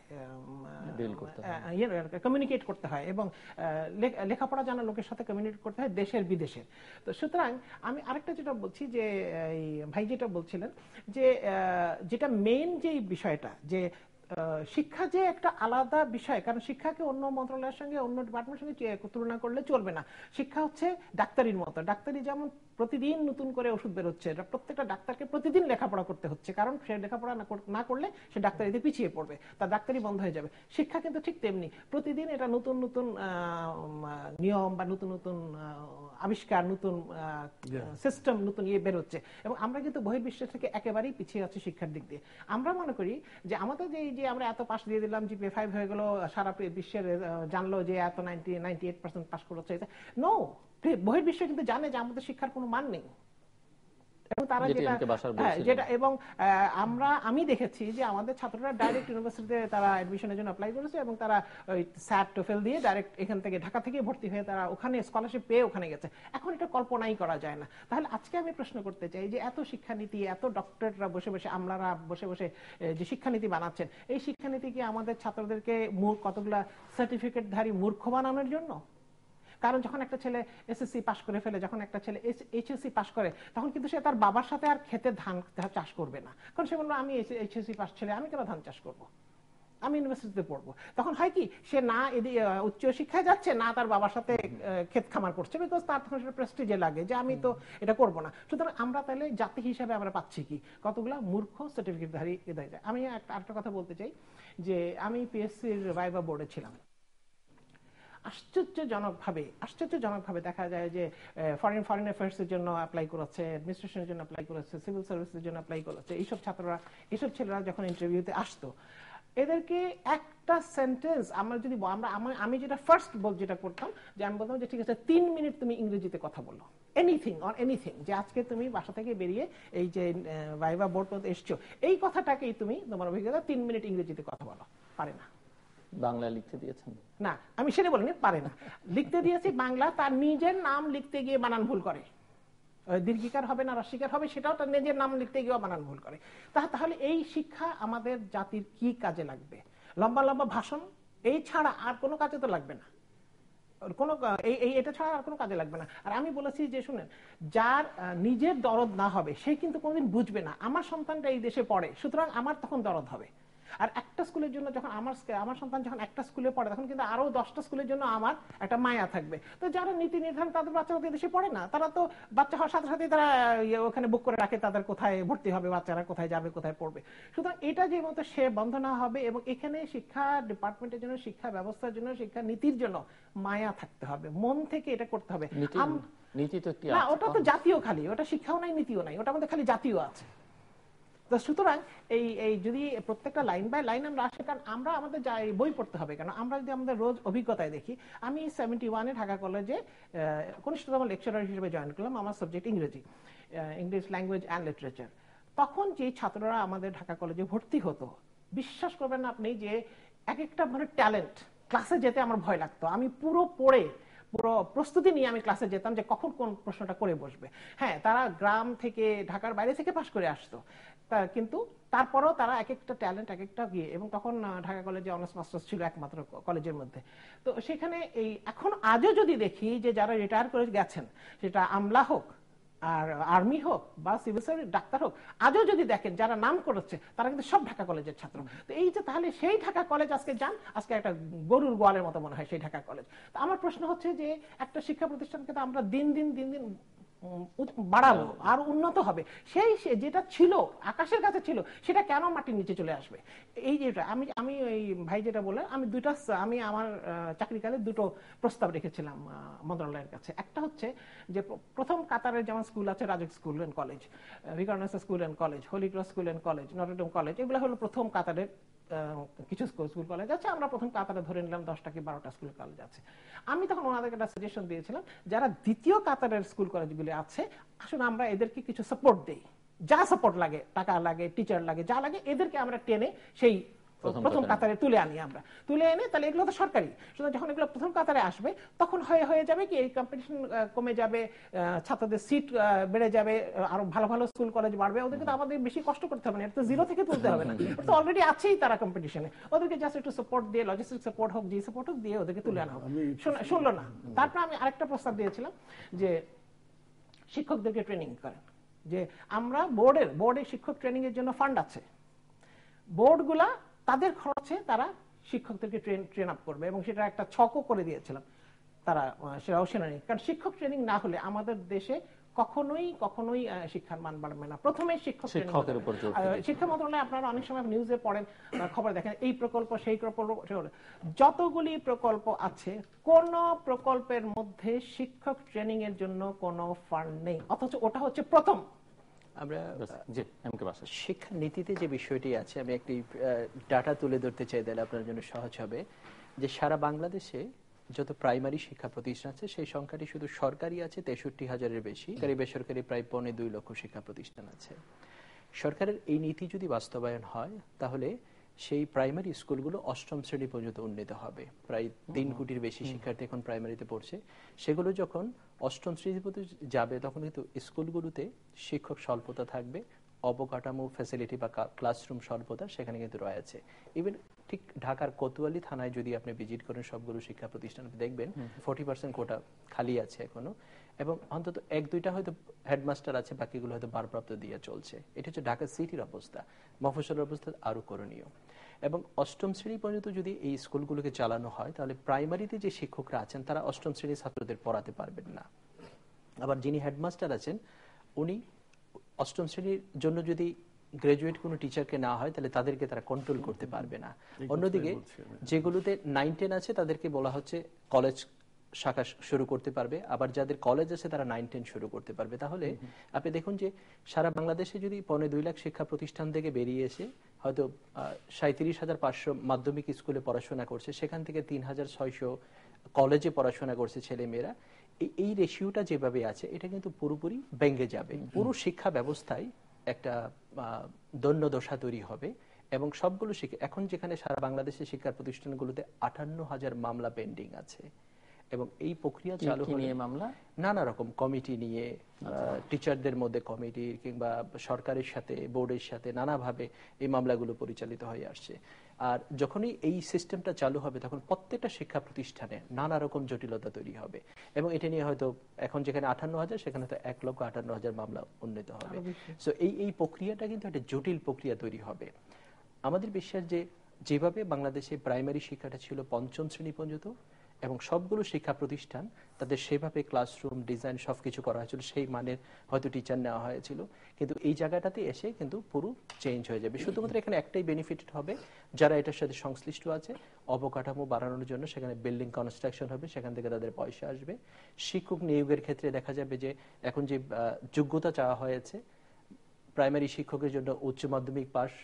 কমিউনিকেট করতে হয়, এবং লেখাপড়া জানা লোকের সাথে কমিউনিকেট করতে হয় দেশের বিদেশের। তো সুতরাং আমি আরেকটা যেটা বলছি যে ভাই যেটা বলছিলেন যে যেটা মেইন যেই বিষয়, যে শিক্ষা যে একটা আলাদা বিষয়, কারণ শিক্ষাকে অন্য মন্ত্রণালয়ের সঙ্গে অন্য ডিপার্টমেন্টের সঙ্গে তুলনা করলে চলবে না। শিক্ষা হচ্ছে ডাক্তারির মতো। ডাক্তারি যেমন প্রতিদিন নতুন করে ওষুধ বেরোচ্ছে, প্রত্যেকটা ডাক্তারকে প্রতিদিন লেখাপড়া করতে হচ্ছে, কারণ সে লেখাপড়া না করলে সে ডাক্তারিতে পিছিয়ে পড়বে, তার ডাক্তারি বন্ধ হয়ে যাবে। শিক্ষা কিন্তু ঠিক তেমনি, প্রতিদিন এটা নতুন নতুন নিয়ম বা নতুন নতুন আবিষ্কার, নতুন সিস্টেম, নতুন ইয়ে বেরোচ্ছে। এবং আমরা কিন্তু বহির্বিশ্বের থেকে একেবারেই পিছিয়ে আছি শিক্ষার দিক দিয়ে। আমরা মনে করি যে আমাদের যে যে আমরা এত পাস দিয়ে দিলাম, জিপিএ ফাইভ হয়ে গেল, সারা বিশ্বের জানলো যে এত ninety ninety eight percent pass করেছে। নো, বহির্বিশ্ব কিন্তু জানে যে আমাদের শিক্ষার কোনো মান নেই। এবং তারা যেটা যেটা এবং আমরা আমি দেখেছি যে আমাদের ছাত্ররা ডাইরেক্ট ইউনিভার্সিটিতে তারা অ্যাডমিশনের জন্য অ্যাপ্লাই করেছে, এবং তারা ওই স্যাট টোফেল দিয়ে ডাইরেক্ট এখান থেকে ঢাকা থেকে ভর্তি হয়ে তারা ওখানে স্কলারশিপ পেয়ে ওখানে গেছে। এখন এটা কল্পনাই করা যায় না। তাহলে আজকে আমি প্রশ্ন করতে চাই যে এত শিক্ষানীতি, এত ডক্টররা বসে বসে, আমলারা বসে বসে যে শিক্ষানীতি বানাচ্ছেন, এই শিক্ষানীতি কি আমাদের ছাত্রদেরকে কতগুলা সার্টিফিকেটধারী মূর্খ বানানোর জন্য? কারণ যখন একটা ছেলে এসএসসি পাস করে ফেলে, যখন একটা ছেলে এইচএসসি পাস করে, তখন কিন্তু সে তার বাবার সাথে আর খেতে ধান চাষ করবে না। কারণ সে বললো আমি এইচএসসি পাস ছেলে, আমি কেন ধান চাষ করবো, আমি ইউনিভার্সিটিতে পড়বো। তখন হয় কি, সে না উচ্চ শিক্ষায় যাচ্ছে, না তার বাবার সাথে ক্ষেত খামার করছে, বিকজ তার তখন সেটা প্রেস্টিজে লাগে যে আমি তো এটা করবো না। সুতরাং আমরা তাহলে জাতি হিসাবে আমরা পাচ্ছি কি, কতগুলা মূর্খ সার্টিফিকেটধারী। আমি একটা কথা বলতে চাই যে আমি পিএসসির ভাইভা বোর্ডে ছিলাম। আশ্চর্যজনকভাবে আশ্চর্যজনকভাবে দেখা যায় যে ফরেন ফরেন অ্যাফেয়ার্সের জন্য অ্যাপ্লাই করেছে, অ্যাডমিনিস্ট্রেশনের জন্য অ্যাপ্লাই করেছে, সিভিল সার্ভিসের জন্য অ্যাপ্লাই করেছে, এইসব ছাত্ররা, এইসব ছেলেরা যখন ইন্টারভিউতে আসতো, এদেরকে একটা সেন্টেন্স আমরা যদি আমরা আমি যেটা ফার্স্ট বল যেটা করতাম যে আমি বলতাম যে ঠিক আছে তিন মিনিট তুমি ইংরেজিতে কথা বলো, এনিথিং অন এনিথিং, যে আজকে তুমি বাসা থেকে বেরিয়ে এই যে ভাইভা বোর্ড পর্যন্ত এসছো, এই কথাটাকেই তুমি তোমার অভিজ্ঞতা তিন মিনিট ইংরেজিতে কথা বলো। পারে না। বাংলা লিখতে দিয়েছেন? না, আমি সেটা বলিনি, পারে না। লিখতে দিয়েছি বাংলা, তার নিজের নাম লিখতে গিয়ে বানান ভুল করে, দীর্ঘিকার হবে না রস্বীকার হবে, সেটাও তার নিজের নাম লিখতে গিয়ে বানান ভুল করে। তাহলে এই শিক্ষা আমাদের জাতির কি কাজে লাগবে? লম্বা লম্বা ভাষণ, এই ছাড়া আর কোনো কাজে তো লাগবে না, কোনো এই এটা ছাড়া আর কোনো কাজে লাগবে না। আর আমি বলেছি যে শুনেন, যার নিজের দরদ না হবে সে কিন্তু কোনোদিন বুঝবে না আমার সন্তানটা এই দেশে পড়ে, সুতরাং আমার তখন দরদ হবে। আর একটা স্কুলের জন্য যখন আমার আমার সন্তান যখন একটা স্কুলে পড়ে, তখন কিন্তু আরো দশটা স্কুলের জন্য আমার একটা মায়া থাকবে। তো যারা নীতি নির্ধারণ, তাদের বাচ্চারা দেশে পড়ে না, তারা তো বাচ্চা হওয়ার সাথে সাথে তারা ওখানে বুক করে রাখে তাদের কোথায় ভর্তি হবে, বাচ্চারা কোথায় যাবে, কোথায় পড়বে। সুতরাং এটা যে মতো সে বন্ধ না হবে, এবং এখানে শিক্ষা ডিপার্টমেন্টের জন্য, শিক্ষা ব্যবস্থার জন্য, শিক্ষা নীতির জন্য মায়া থাকতে হবে, মন থেকে এটা করতে হবে। না, ওটা তো জাতীয়, খালি ওটা শিক্ষাও নাই নীতিও নাই, ওটা আমাদের খালি জাতীয় আছে। সুতরাং এই এই যদি প্রত্যেকটা লাইন বাই লাইন আমরা আসে, কারণ আমরা আমাদের বই পড়তে হবে, কেন আমরা যদি আমাদের রোজ অভিজ্ঞতায় দেখি, আমি সেভেন্টি ওয়ানে ঢাকা কলেজে কনিষ্ঠতম লেকচারার হিসেবে জয়েন করলাম, আমার সাবজেক্ট ইংরেজি, ইংলিশ ল্যাঙ্গুয়েজ অ্যান্ড লিটারেচার। তখন যে ছাত্ররা আমাদের ঢাকা কলেজে ভর্তি হতো, বিশ্বাস করবেন আপনি যে এক একটা মানে ট্যালেন্ট, ক্লাসে যেতে আমার ভয় লাগতো। আমি পুরো পড়ে পুরো প্রস্তুতি নিয়ে আমি ক্লাসে যেতাম যে কখন কোন প্রশ্নটা করে বসবে। হ্যাঁ, তারা গ্রাম থেকে ঢাকার বাইরে থেকে পাশ করে আসতো, কিন্তু তারপরেও তারা এক একটা ট্যালেন্ট এক একটা গিয়ে, এবং তখন ঢাকা কলেজে অনার্স মাস্টার্স ছিল একমাত্র কলেজের মধ্যে। তো সেখানে এই এখন আজও যদি দেখি যে যারা রিটায়ার করে গেছেন, সেটা আমলা হোক আর আর্মি হোক বা সিভিল সার্ভিস ডাক্তার হোক, আজও যদি দেখেন যারা নাম করেছে তারা কিন্তু সব ঢাকা কলেজের ছাত্র। তো এই যে তাহলে সেই ঢাকা কলেজ আজকে যান, আজকে একটা গরুর গোয়ালের মতো মনে হয় সেই ঢাকা কলেজ। তো আমার প্রশ্ন হচ্ছে যে একটা শিক্ষা প্রতিষ্ঠানকে তো আমরা দিন দিন দিন দিন বাড়াবো আর উন্নত হবে, সেই যেটা ছিল আকাশের কাছে ছিল সেটা কেন মাটির নিচে চলে আসবে? এই যেটা আমি আমি ওই ভাই যেটা বললেন, আমি দুইটা আমি আমার চাকরিকালে দুটো প্রস্তাব রেখেছিলাম মন্ত্রণালয়ের কাছে। একটা হচ্ছে যে প্রথম কাতারের যেমন স্কুল আছে, Rajuk school and college, Viqarunnisa school and college, Holy Cross school and college, Notre Dame college, এগুলো হলো প্রথম কাতারের কিছু স্কুল কলেজ আছে। আমরা প্রথম কাতারে ধরে নিলাম দশটা কি বারোটা স্কুল কলেজ আছে। আমি তখন ওনাদেরকে একটা সাজেশন দিয়েছিলাম, যারা দ্বিতীয় কাতারের স্কুল কলেজগুলি আছে, আসলে আমরা এদেরকে কিছু সাপোর্ট দেই, যা সাপোর্ট লাগে, টাকা লাগে, টিচার লাগে, যা লাগে, এদেরকে আমরা টেনে সেই প্রথম কাতারে তুলে আনি। আমরা তুলে এনে তাহলে এগুলো তো সরকারি, সুতরাং যখন এগুলো প্রথম কাতারে আসবে তখন হয়ে হয়ে যাবে কি এই কম্পিটিশন কমে যাবে, ছাত্রদের সিট বেড়ে যাবে, আরো ভালো ভালো স্কুল কলেজ বাড়বে, ওদেরকে তো আমাদের বেশি কষ্ট করতে হবে না, এটা তো জিরো থেকে তুলতে হবে না, তো অলরেডি আছেই তারা কম্পিটিশনে, ওদেরকে জাস্ট একটু সাপোর্ট দিয়ে, লজিস্টিক সাপোর্ট হোক, যে সাপোর্ট হোক দিয়ে ওদেরকে তুলে আনা হবে। শুনলো না। তারপর আমি আরেকটা প্রস্তাব দিয়েছিলাম যে শিক্ষকদেরকে ট্রেনিং করেন, যে আমরা বোর্ডের বোর্ডের শিক্ষক ট্রেনিং এর জন্য ফান্ড আছে, বোর্ডগুলা তাদের খরচে তারা শিক্ষকদেরকে ট্রেন ট্রেন আপ করবে, এবং সেটা একটা ছকও করে দিয়েছিলাম তারা, সেটাও সেনা নেই। কারণ শিক্ষক ট্রেনিং না হলে আমাদের দেশে কখনোই কখনোই শিক্ষার মান বাড়বে না। প্রথমে শিক্ষক শিক্ষকের উপর জোর। শিক্ষা মন্ত্রণালয় আপনারা অনেক সময় নিউজে পড়েন, খবর দেখেন, এই প্রকল্প সেই প্রকল্প, যতগুলি প্রকল্প আছে কোন প্রকল্পের মধ্যে শিক্ষক ট্রেনিং এর জন্য কোনো ফান্ড নেই, অথচ ওটা হচ্ছে প্রথম। আমরা শিক্ষা নীতিতে যে বিষয়টি আছে, আমি একটি ডাটা তুলে ধরতে চাই, তাহলে আপনার জন্য সহজ হবে। যে সারা বাংলাদেশে যত প্রাইমারি শিক্ষা প্রতিষ্ঠান আছে সেই সংখ্যাটি শুধু সরকারি আছে তেষট্টি হাজারের বেশি, বেসরকারি প্রায় পৌনে দুই লক্ষ শিক্ষা প্রতিষ্ঠান আছে। সরকারের এই নীতি যদি বাস্তবায়ন হয় তাহলে সেই প্রাইমারি স্কুলগুলো অষ্টম শ্রেণী পর্যন্ত উন্নীত হবে। প্রায় তিন কোটির বেশি শিক্ষার্থী এখন প্রাইমারিতে পড়ছে। সেগুলো যখন অষ্টম শ্রেণী পর্যন্ত যাবে তখন কিন্তু স্কুলগুলোতে শিক্ষক স্বল্পতা থাকবে, অবকাঠামো ফ্যাসিলিটি বা ক্লাসরুম স্বল্পতা সেখানে কিন্তু রয়েছে। ইভেন ঠিক ঢাকার কোতোয়ালি থানায় যদি আপনি ভিজিট করেন সবগুলো শিক্ষা প্রতিষ্ঠান দেখবেন ফোর্টি পার্সেন্ট কোটা খালি আছে এখনো, এবং অন্তত এক দুইটা হয়তো হেডমাস্টার আছে, বাকিগুলো হয়তো ভারপ্রাপ্ত দিয়ে চলছে। এটা হচ্ছে ঢাকা সিটির অবস্থা। মফস্বলের অবস্থা আরো করণীয়। এবং অষ্টম শ্রেণী পর্যন্ত যদি এই স্কুলগুলোকে চালানো হয় তাহলে প্রাইমারিতে যে শিক্ষকরা আছেন তারা অষ্টম শ্রেণীর ছাত্রদের পড়াতে পারবেন না। আবার যিনি হেডমাস্টার আছেন উনি অষ্টম শ্রেণীর জন্য যদি গ্রাজুয়েট কোনো টিচারকে না হয় তাহলে তাদেরকে তারা কন্ট্রোল করতে পারবে না। অন্যদিকে যেগুলোতে নাইন টেন আছে তাদেরকে বলা হচ্ছে কলেজ শাখা শুরু করতে পারবে, আবার যাদের কলেজ আছে তারা নাইন টেন শুরু করতে পারবে। তাহলে আপনি দেখুন যে সারা বাংলাদেশে যদি পৌনে দুই লাখ শিক্ষা প্রতিষ্ঠান থেকে বেরিয়ে এসে হয়তো সাঁত্রিশ হাজার পাঁচশো মাধ্যমিক স্কুলে পড়াশোনা করছে, সেখান থেকে তিন হাজার ছয়শো কলেজে পড়াশোনা করছে ছেলে মেয়েরা, এই রেশিওটা যেভাবে আছে এটা কিন্তু পুরোপুরি ভেঙে যাবে। পুরো শিক্ষা ব্যবস্থায় একটা দৈন্য দশা তৈরি হবে। এবং সবগুলো শিক্ষা এখন যেখানে সারা বাংলাদেশের শিক্ষা প্রতিষ্ঠানগুলোতে আটান্ন হাজার মামলা পেন্ডিং আছে, এবং এই প্রক্রিয়া চালু হলে মামলা নানা রকম কমিটি নিয়ে, টিচারদের মধ্যে কমিটি কিংবা সরকারের সাথে বোর্ডের সাথে নানাভাবে এই মামলাগুলো পরিচালিত হয়ে আসছে। আর যখনই এই সিস্টেমটা চালু হবে তখন প্রত্যেকটা শিক্ষা প্রতিষ্ঠানে নানা রকম জটিলতা তৈরি হবে, এবং এটা নিয়ে হয়তো এখন যেখানে আটান্ন হাজার সেখানে তো এক লক্ষ আটান্ন হাজার মামলা উন্নীত হবে। সো এই এই প্রক্রিয়াটা কিন্তু একটা জটিল প্রক্রিয়া তৈরি হবে। আমাদের বিশ্বাস যে যেভাবে বাংলাদেশে প্রাইমারি শিক্ষাটা ছিল পঞ্চম শ্রেণী পর্যন্ত এবং সবগুলো শিক্ষা প্রতিষ্ঠান তাদের সেভাবে ক্লাসরুম ডিজাইন সবকিছু করা হয়েছিল, সেই মানের হয়তো টিচার নেওয়া হয়েছিল, কিন্তু এই জায়গাটাতে এসে কিন্তু পুরো চেঞ্জ হয়ে যাবে। শুধুমাত্র এখানে একটাই বেনিফিট হবে, যারা এটার সাথে সংশ্লিষ্ট আছে অবকাঠামো বাড়ানোর জন্য সেখানে বিল্ডিং কনস্ট্রাকশন হবে, সেখান থেকে তাদের পয়সা আসবে। শিক্ষক নিয়োগের ক্ষেত্রে দেখা যাবে যে এখন যে যোগ্যতা চাওয়া হয়েছে প্রাইমারি শিক্ষকের জন্য উচ্চ মাধ্যমিক পাস,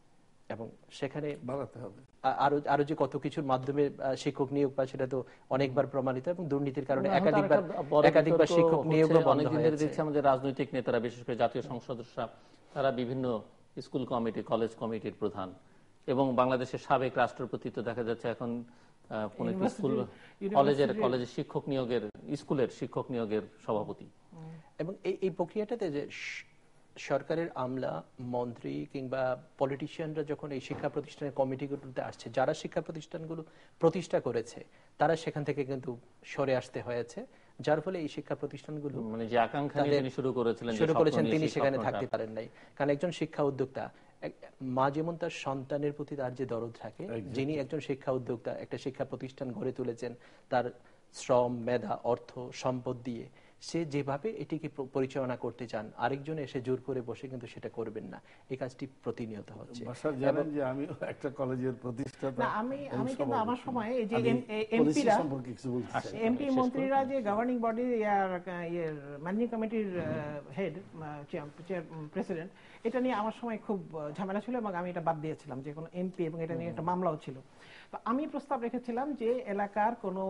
এবং সেখানে বাড়াতে হবে আরো আরো যে কত কিছুর মাধ্যমে শিক্ষক নিয়োগ পায় সেটা তো অনেকবার প্রমাণিত, এবং দুর্নীতির কারণে একাধিকবার একাধিকবার শিক্ষক নিয়োগ বন্ধ হয়ে যাচ্ছে। আমাদের রাজনৈতিক নেতারা বিশেষ করে জাতীয় সংসদ সদস্যরা তারা বিভিন্ন স্কুল কমিটি কলেজ কমিটির প্রধান, এবং বাংলাদেশের সাবেক রাষ্ট্রপতি তো দেখা যাচ্ছে এখন কোনো একটি স্কুল কলেজের কলেজের শিক্ষক নিয়োগের স্কুলের শিক্ষক নিয়োগের সভাপতি। এবং এই এই প্রক্রিয়াটাতে যে সরকারের আমলা, মন্ত্রী কিংবা পলিটিশিয়ানরা যখন এই শিক্ষা প্রতিষ্ঠানের কমিটিগুলোতে আসছে, যারা শিক্ষা প্রতিষ্ঠানগুলো প্রতিষ্ঠা করেছে তারা সেখান থেকে কিন্তু সরে আসতে হয়েছে, যার ফলে এই শিক্ষা প্রতিষ্ঠানগুলো মানে যে আকাঙ্ক্ষা নিয়ে তিনি শুরু করেছিলেন শুরু করেছেন তিনি সেখানে থাকতে পারেন নাই। কারণ একজন শিক্ষা উদ্যোক্তা, মা যেমন তার সন্তানের প্রতি তার যে দরদ থাকে, যিনি একজন শিক্ষা উদ্যোক্তা একটা শিক্ষা প্রতিষ্ঠান গড়ে তুলেছেন তার শ্রম, মেধা, অর্থ, সম্পদ দিয়ে, সে যেভাবে এটিকে পরিচালনা করতে চান আরেকজন এসে জোর করে বসে কিন্তু সেটা করবেন না। এই কাজটি প্রতিনিয়ত হচ্ছে। জানেন যে আমি একটা কলেজের প্রতিষ্ঠাতা, আমি আমি কিন্তু আমার সময় এই যে এমপিরা এমপি মন্ত্রীরা যে গভর্নিং বডি এর ম্যানেজিং কমিটির হেড প্রেসিডেন্ট, এটা নিয়ে আমার সময় খুব ঝামেলা ছিল এবং আমি এটা বাদ দিয়েছিলাম যে কোনো এমপি, এবং এটা নিয়ে একটা মামলাও ছিল। তো আমি প্রস্তাব রেখেছিলাম যে এলাকার কোনো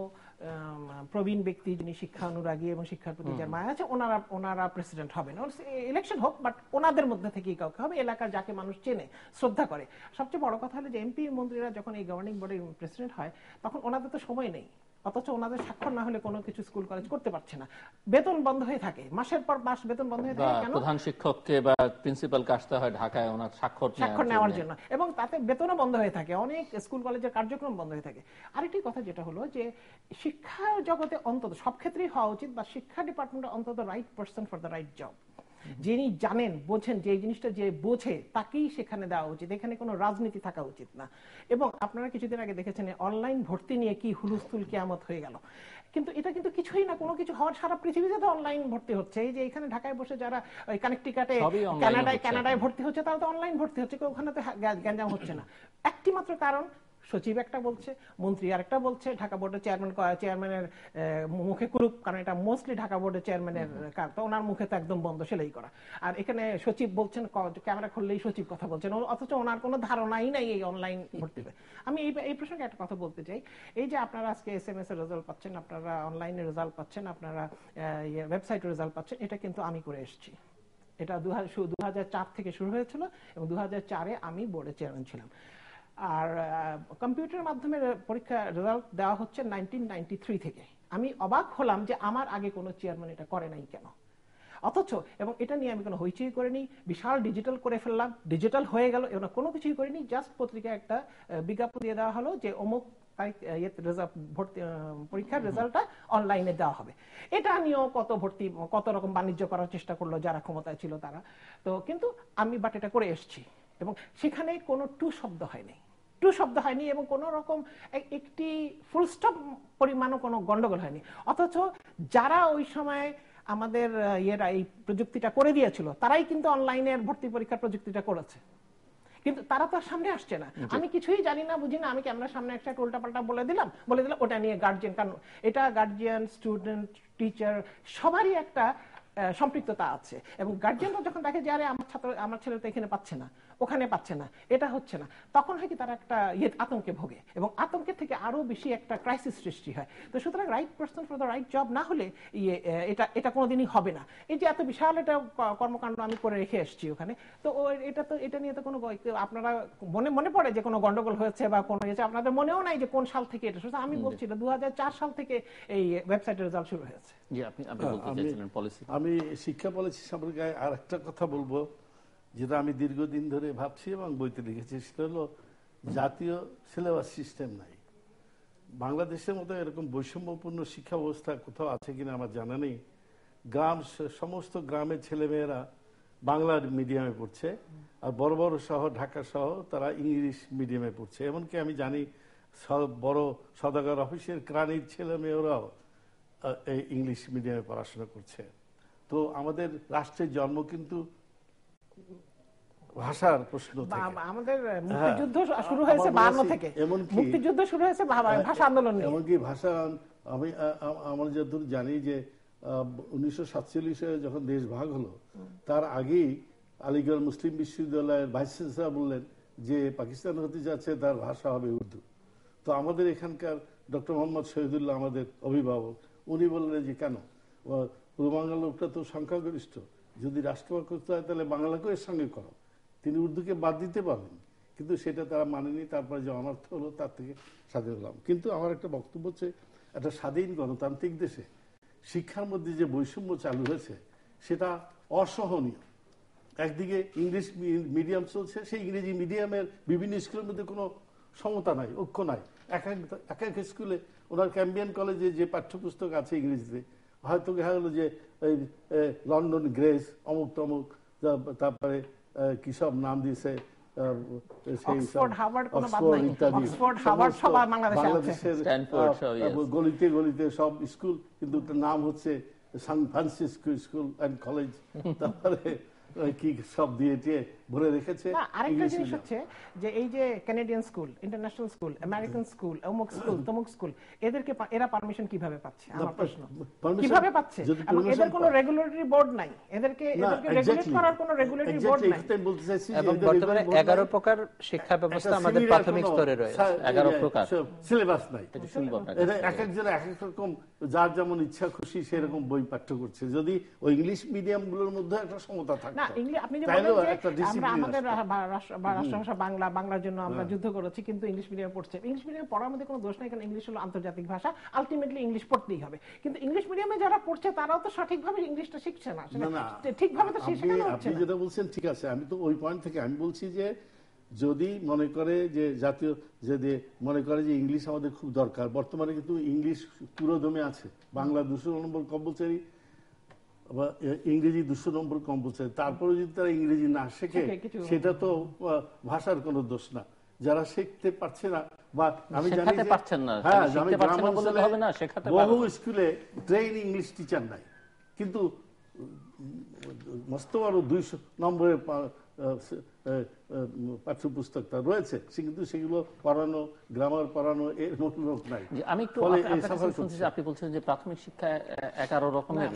প্রবীণ ব্যক্তি যিনি শিক্ষা অনুরাগী এবং শিক্ষার প্রতি যার মায়া আছে ওনারা ওনারা প্রেসিডেন্ট হবেন, ইলেকশন হোক, বাট ওনাদের মধ্যে থেকেই কাউকে হবে, এলাকার যাকে মানুষ চেনে শ্রদ্ধা করে। সবচেয়ে বড় কথা হলো যে এমপি মন্ত্রীরা যখন এই গভর্নিং বডির প্রেসিডেন্ট হয় তখন ওনাদের তো সময় নেই, অথচ ওনাদের স্বাক্ষর না হলে কোনো কিছু স্কুল কলেজ করতে পারছে না, বেতন বন্ধ হয়ে থাকে, মাসের পর মাস বেতন বন্ধ হয়ে থাকে। কেন? প্রধান শিক্ষককে বা প্রিন্সিপালকে আসতে হয় ঢাকায় ওনার স্বাক্ষর স্বাক্ষর নেওয়ার জন্য, এবং তাতে বেতনও বন্ধ হয়ে থাকে, অনেক স্কুল কলেজের কার্যক্রম বন্ধ হয়ে থাকে। আরেকটি কথা যেটা হলো যে শিক্ষা জগতে অন্তত সব ক্ষেত্রেই হওয়া উচিত, বা শিক্ষা ডিপার্টমেন্টে অন্তত right person for the right job, যিনি জানেন বোঝেন যে এই জিনিসটা যে বোঝে তাকেই সেখানে দেওয়া উচিত, এখানে কোনো রাজনীতি থাকা উচিত না। এবং আপনারা কিছুদিন আগে দেখেছেন অনলাইন ভর্তি নিয়ে কি হুলস্থুল কিয়ামত হয়ে গেল, কিন্তু এটা কিন্তু কিছুই না, কোনো কিছু হওয়ার, সারা পৃথিবীতে তো অনলাইন ভর্তি হচ্ছে। এই যে এখানে ঢাকায় বসে যারা ওই কানেক্টিকাটে কানাডায় কানাডায় ভর্তি হচ্ছে তারা তো অনলাইন ভর্তি হচ্ছে, ওখানে তো গ্যাঞ্জাম হচ্ছে না। একটি মাত্র কারণ, সচিব একটা বলছে, মন্ত্রী আরেকটা বলছে, ঢাকা বোর্ডের চেয়ারম্যান চেয়ারম্যানের মুখে কুরুপ, কারণ এটা মোস্টলি ঢাকা বোর্ডের চেয়ারম্যানের কাজ, তো ওনার মুখে তো একদম বন্ধ সেলাই করা। আর এখানে সচিব বলছেন, ক্যামেরা খুললেই সচিব কথা বলছেন, অথচ ওনার কোনো ধারণাই নাই এই অনলাইন ভর্তিতে। আমি এই এই প্রসঙ্গে একটা কথা বলতে চাই, এই যে আপনারা আজকে এস এম এস এর রেজাল্ট পাচ্ছেন, আপনারা অনলাইনে রেজাল্ট পাচ্ছেন, আপনারা ওয়েবসাইটে রেজাল্ট পাচ্ছেন, এটা কিন্তু আমি করে এসেছি। এটা দু হাজার চার থেকে শুরু হয়েছিল এবং দু হাজার চারে আমি বোর্ডের চেয়ারম্যান ছিলাম। আর কম্পিউটারের মাধ্যমে পরীক্ষা রেজাল্ট দেওয়া হচ্ছে নাইনটিন নাইনটি থ্রি থেকে। আমি অবাক হলাম যে আমার আগে কোনো চেয়ারম্যান এটা করে নাই কেন, অথচ এবং এটা নিয়ে আমি কোনো হইচই করিনি, বিশাল ডিজিটাল করে ফেললাম, ডিজিটাল হয়ে গেল, এবং কোনো কিছুই করিনি, জাস্ট পত্রিকায় একটা বিজ্ঞাপন দিয়ে দেওয়া হলো যে অমুক ভর্তি পরীক্ষার রেজাল্টটা অনলাইনে দেওয়া হবে। এটা নিয়েও কত ভর্তি কত রকম বাণিজ্য করার চেষ্টা করলো যারা ক্ষমতায় ছিল তারা, তো কিন্তু আমি বাট এটা করে এসেছি, এবং সেখানে কোনো টু শব্দ হয়নি, টু শব্দ হয়নি এবং কোন রকম একটি ফুল স্টপ পরিমাণও কোনো গন্ডগোল হয়নি। অথচ যারা ওই সময় আমাদের ইয়েরা এই প্রযুক্তিটা করে দিয়েছিল তারাই কিন্তু অনলাইনের ভর্তি পরীক্ষার প্রযুক্তিটা করেছে, কিন্তু তারা তো সামনে আসছে না। আমি কিছুই জানি না, বুঝি না, আমি ক্যামেরার সামনে একটা উল্টাপাল্টা বলে দিলাম বলে দিলাম ওটা নিয়ে গার্জিয়ান, কারণ এটা গার্জিয়ান, স্টুডেন্ট, টিচার সবারই একটা সম্পৃক্ততা আছে, এবং গার্জিয়ানরা যখন দেখে যে আরে আমার ছাত্র আমার ছেলে তো এখানে পাচ্ছে না, ওখানে পাচ্ছে না, এটা হচ্ছে না, তখন হয় কি তারা একটা ইয়ে আতঙ্কে ভোগে, এবং আতঙ্কের থেকে আরো বেশি একটা ক্রাইসিস সৃষ্টি হয়। তো সুতরাং right person for the right job না হলে ইয়ে এটা এটা কোনোদিনই হবে না। এই যে এত বিশাল একটা কর্মকাণ্ড আমি করে রেখে এসেছি ওখানে, তো এটা তো এটা নিয়ে তো কোনো আপনারা মনে মনে পড়ে যে কোনো গন্ডগোল হয়েছে বা কোনো ইয়ে, আপনাদের মনেও নাই যে কোন সাল থেকে এটা শুরু। আমি বলছি দু হাজার চার সাল থেকে এই ওয়েবসাইটের রেজাল্ট শুরু হয়েছে। আমি শিক্ষা পলিসি সম্পর্কে আর একটা কথা বলবো, যেটা আমি দীর্ঘদিন ধরে ভাবছি এবং বইতে লিখেছি, সেটা হলো জাতীয় সিলেবাস সিস্টেম নাই। বাংলাদেশের মতো এরকম বৈষম্যপূর্ণ শিক্ষা ব্যবস্থা কোথাও আছে কিনা আমার জানা নেই। গ্রাম সমস্ত গ্রামের ছেলেমেয়েরা বাংলা মিডিয়ামে পড়ছে, আর বড় বড় শহর ঢাকা সহ তারা ইংলিশ মিডিয়ামে পড়ছে। এমনকি আমি জানি বড় সদাগর অফিসের ক্রানির ছেলে মেয়েরাও এই ইংলিশ মিডিয়ামে পড়াশোনা করছে। তো আমাদের রাষ্ট্রের জন্ম কিন্তু ভাষার প্রশ্ন থেকে, আমাদের মুক্তিযুদ্ধ শুরু হয়েছে বায়ান্ন থেকে, এমনকি মুক্তিযুদ্ধ শুরু হয়েছে ভাষা আন্দোলন নিয়ে, এমনকি ভাষা আমি আমরা যতদূর জানি যে উনিশশো সাতচল্লিশে যখন দেশ ভাগ হলো তার আগেই আলিগড় মুসলিম বিশ্ববিদ্যালয়ের ভাইস চ্যান্সেলর বললেন যে পাকিস্তান হতে যাচ্ছে, তার ভাষা হবে উর্দু। তো আমাদের এখানকার ডক্টর মোহাম্মদ শহীদুল্লাহ আমাদের অভিভাবক, উনি বললেন যে কেন, পূর্ব বাংলার লোকটা তো সংখ্যাগরিষ্ঠ, যদি রাষ্ট্রভাগ করতে হয় তাহলে বাংলাকেও এর সঙ্গে করো। তিনি উর্দুকে বাদ দিতে পারবেন, কিন্তু সেটা তারা মানেনি। তারপরে যে অনর্থ হলো তার থেকে স্বাধীন হলাম। কিন্তু আমার একটা বক্তব্য হচ্ছে, একটা স্বাধীন গণতান্ত্রিক দেশে শিক্ষার মধ্যে যে বৈষম্য চালু হয়েছে সেটা অসহনীয়। একদিকে ইংলিশ মিডিয়াম চলছে, সেই ইংরেজি মিডিয়ামের বিভিন্ন স্কুলের মধ্যে কোনো সমতা নাই, ঐক্য নাই। এক এক এক স্কুলে ওনার ক্যাম্বিয়ান কলেজে যে পাঠ্যপুস্তক আছে ইংরেজিতে, হয়তো দেখা গেলো যে লন্ডন গ্রেস অমুক তমুক, তারপরে কি সব নাম দিয়েছে, বাংলাদেশের গলিতে গলিতে সব স্কুল, কিন্তু নাম হচ্ছে San Francisco school and college, তারপরে কি সব দিয়ে ভরে রেখেছে। আরেকটা জিনিস হচ্ছে যে এই যে Canadian school, international school, American school, অমুক স্কুল, তমুক স্কুল, এদেরকে এরা পারমিশন কিভাবে পাচ্ছে? আমার প্রশ্ন, কিভাবে পাচ্ছে? এবং এদের কোনো রেগুলেটরি বোর্ড নাই, এদেরকে এদেরকে রেগুলেট করার কোনো রেগুলেটরি বোর্ড নাই। এবং বর্তমানে এগারো প্রকার শিক্ষা ব্যবস্থা আমাদের প্রাথমিক স্তরে রয়েছে, এগারো প্রকার সিলেবাস নাই। এটা এক একজন এক এক রকম, যার যেমন ইচ্ছা খুশি সেরকম বই পাঠ্য করছে। যদি ওই ইংলিশ মিডিয়াম গুলোর মধ্যে একটা সমতা থাকে, না আপনি যে বলেন যে আমরা আমাদের রাষ্ট্রভাষা বাংলা, বাংলার জন্য আমরা যুদ্ধ করেছি, কিন্তু ইংলিশ মিডিয়ামে পড়ছে। ইংলিশ মিডিয়ামে পড়ার মধ্যে কোনো দোষ নাই, কারণ ইংলিশ হলো আন্তর্জাতিক ভাষা, আলটিমেটলি ইংলিশ পড়তেই হবে। কিন্তু ইংলিশ মিডিয়ামে যারা পড়ছে তারাও তো সঠিকভাবে ইংলিশটা শিখছে না, ঠিকভাবে তো শেখানো হচ্ছে না। আপনি যেটা বলছেন ঠিক আছে, আমি তো ওই পয়েন্ট থেকে আমি বলছি যে যদি মনে করে যে জাতীয় যদি মনে করে যে ইংলিশ আমাদের খুব দরকার, বর্তমানে কিন্তু ইংলিশ পুরোদমে আছে। বাংলা দুশো নম্বর কম্পালসারি, ইংরেজি দুশো নম্বর কম্পালসারি, তারপরে যদি তারা ইংরেজি না শেখে সেটা তো ভাষার কোনো দোষ না। যারা শিখতে পারছে না বা আমি জানি হ্যাঁ বহু স্কুলে ট্রেন ইংলিশ টিচার নাই, কিন্তু মস্ত বড় দুইশো নম্বরের পাঠ্যপুস্তকটা রয়েছে, কিন্তু সেগুলো পড়ানো, গ্রামার পড়ানো এর মতো লোক নাই। আমি একটু আপনি বলছেন যে প্রাথমিক শিক্ষা এগারো রকমের,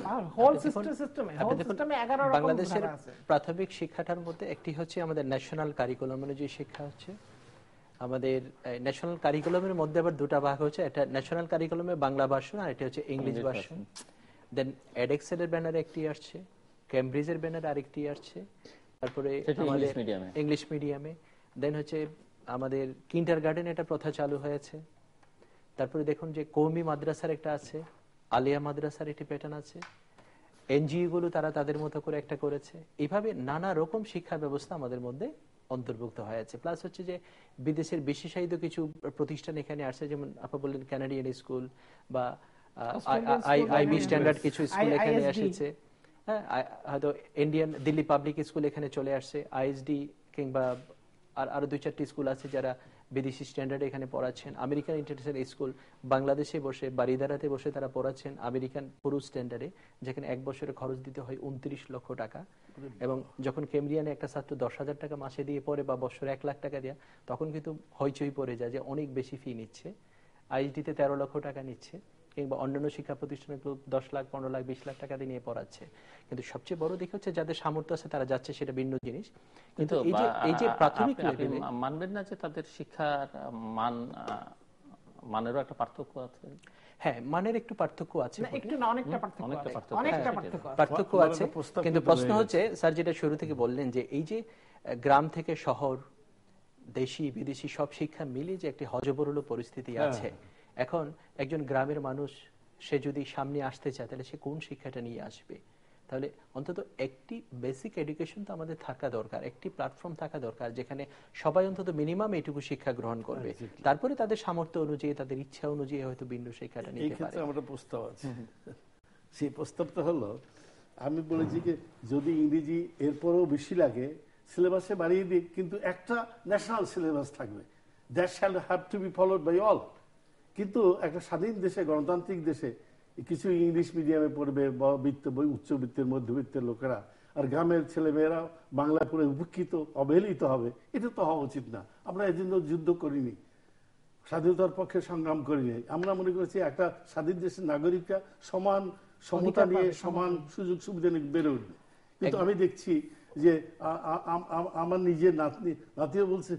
বাংলাদেশের প্রাথমিক শিক্ষাটার মধ্যে একটি হচ্ছে আমাদের ন্যাশনাল কারিকুলাম অনুযায়ী শিক্ষা হচ্ছে। আমাদের ন্যাশনাল কারিকুলামের মধ্যে আবার দুটা ভাগ হচ্ছে, একটা ন্যাশনাল কারিকুলামে বাংলা ভার্সন আর এটা হচ্ছে ইংলিশ ভার্সন। দেন এডেক্সেলের ব্যানারে একটি আসছে, কেমব্রিজের ব্যানারে আরেকটি আসছে, তারপরে আমাদের ইংলিশ মিডিয়ামে। দেন হচ্ছে আমাদের কিন্ডার গার্ডেন এটা প্রথা চালু হয়েছে। তারপরে দেখুন যে কওমি মাদ্রাসার একটা আছে, আলিয়া মাদ্রাসার একটি প্যাটার্ন আছে, এনজিও গুলো তারা তাদের মতো করে একটা করেছে। এইভাবে নানা রকম শিক্ষা ব্যবস্থা আমাদের মধ্যে অন্তর্ভুক্ত হয়েছে। প্লাস হচ্ছে যে বিদেশের বিশেষায়িত কিছু প্রতিষ্ঠান এখানে আসছে, যেমন আপনি বললেন কানাডিয়ান স্কুল বা আইবি স্ট্যান্ডার্ড কিছু স্কুল এখানে এসেছে, হ্যাঁ হয়তো ইন্ডিয়ান দিল্লি পাবলিক স্কুল এখানে চলে আসছে, আইএসডি কিংবা আর আরো দুই চারটি স্কুল আছে যারা বিদেশি স্ট্যান্ডার্ডে এখানে পড়াচ্ছেন। আমেরিকান ইন্টারন্যাশনাল স্কুল বাংলাদেশে বসে বারিদারাতে বসে তারা পড়াচ্ছেন আমেরিকান পুরো স্ট্যান্ডার্ডে, যেখানে এক বছরে খরচ দিতে হয় উনত্রিশ লক্ষ টাকা। এবং যখন কেমব্রিয়ানে একটা ছাত্র দশ হাজার টাকা মাসে দিয়ে পড়ে বা বছরে এক লাখ টাকা দেয়া, তখন কিন্তু হইচই পড়ে যায় যে অনেক বেশি ফি নিচ্ছে। আইএসডিতে তেরো লক্ষ টাকা নিচ্ছে, কিংবা অন্যান্য শিক্ষা প্রতিষ্ঠানগুলো দশ লাখ পনেরো লাখ বিশ লাখ টাকা দিয়ে নিয়ে পড়াচ্ছে। কিন্তু সবচেয়ে বড় দিক হচ্ছে যাদের সামর্থ্য আছে তারা যাচ্ছে, সেটা ভিন্ন জিনিস। কিন্তু এই যে এই যে প্রাথমিক লেভেলে মানবেন না যে তাদের শিক্ষার মান মানেরও একটা পার্থক্য আছে। হ্যাঁ, মানের একটু পার্থক্য আছে, একটু না অনেকটা পার্থক্য অনেকটা পার্থক্য আছে। কিন্তু প্রশ্ন হচ্ছে স্যার যেটা শুরু থেকে বললেন যে এই যে গ্রাম থেকে শহর, দেশি বিদেশি সব শিক্ষা মিলে যে একটি হযবরল পরিস্থিতি আছে, এখন একজন গ্রামের মানুষ সে যদি সামনে আসতে চায় তাহলে সে কোন শিক্ষাটা নিয়ে আসবে? তাহলে অন্তত একটি বেসিক এডুকেশন তো আমাদের থাকা দরকার, একটি প্ল্যাটফর্ম থাকা দরকার যেখানে সবাই অন্তত মিনিমাম এইটুকু শিক্ষা গ্রহণ করবে, তারপরে তাদের সামর্থ্য অনুযায়ী তাদের ইচ্ছা অনুযায়ী হয়তো ভিন্ন শিক্ষাটা নিতে পারে। আমার একটা প্রস্তাব আছে, সেই প্রস্তাবটা হলো আমি বলেছি যে যদি ইংরেজি এরপরও বেশি লাগে সিলেবাসে বাড়িয়ে দিক, কিন্তু একটা ন্যাশনাল সিলেবাস থাকবে, that shall have to be followed by all. কিন্তু একটা স্বাধীন দেশে, গণতান্ত্রিক দেশে কিছু ইংলিশ মিডিয়ামে পড়বে বৃত্ত উচ্চবিত্তের মধ্যবিত্তের লোকেরা, আর গ্রামের ছেলেমেয়েরা বাংলা পড়ে উপেক্ষিত অবহেলিত হবে। এটা তো হওয়া উচিত না। আমরা এই জন্য যুদ্ধ করিনি, স্বাধীনতার পক্ষে সংগ্রাম করিনি। আমরা মনে করেছি একটা স্বাধীন দেশের নাগরিকরা সমান সমতা নিয়ে সমান সুযোগ সুবিধা নিয়ে বেড়ে উঠবে। কিন্তু আমি দেখছি যে আমার নিজের নাতনি নাতিও বলছে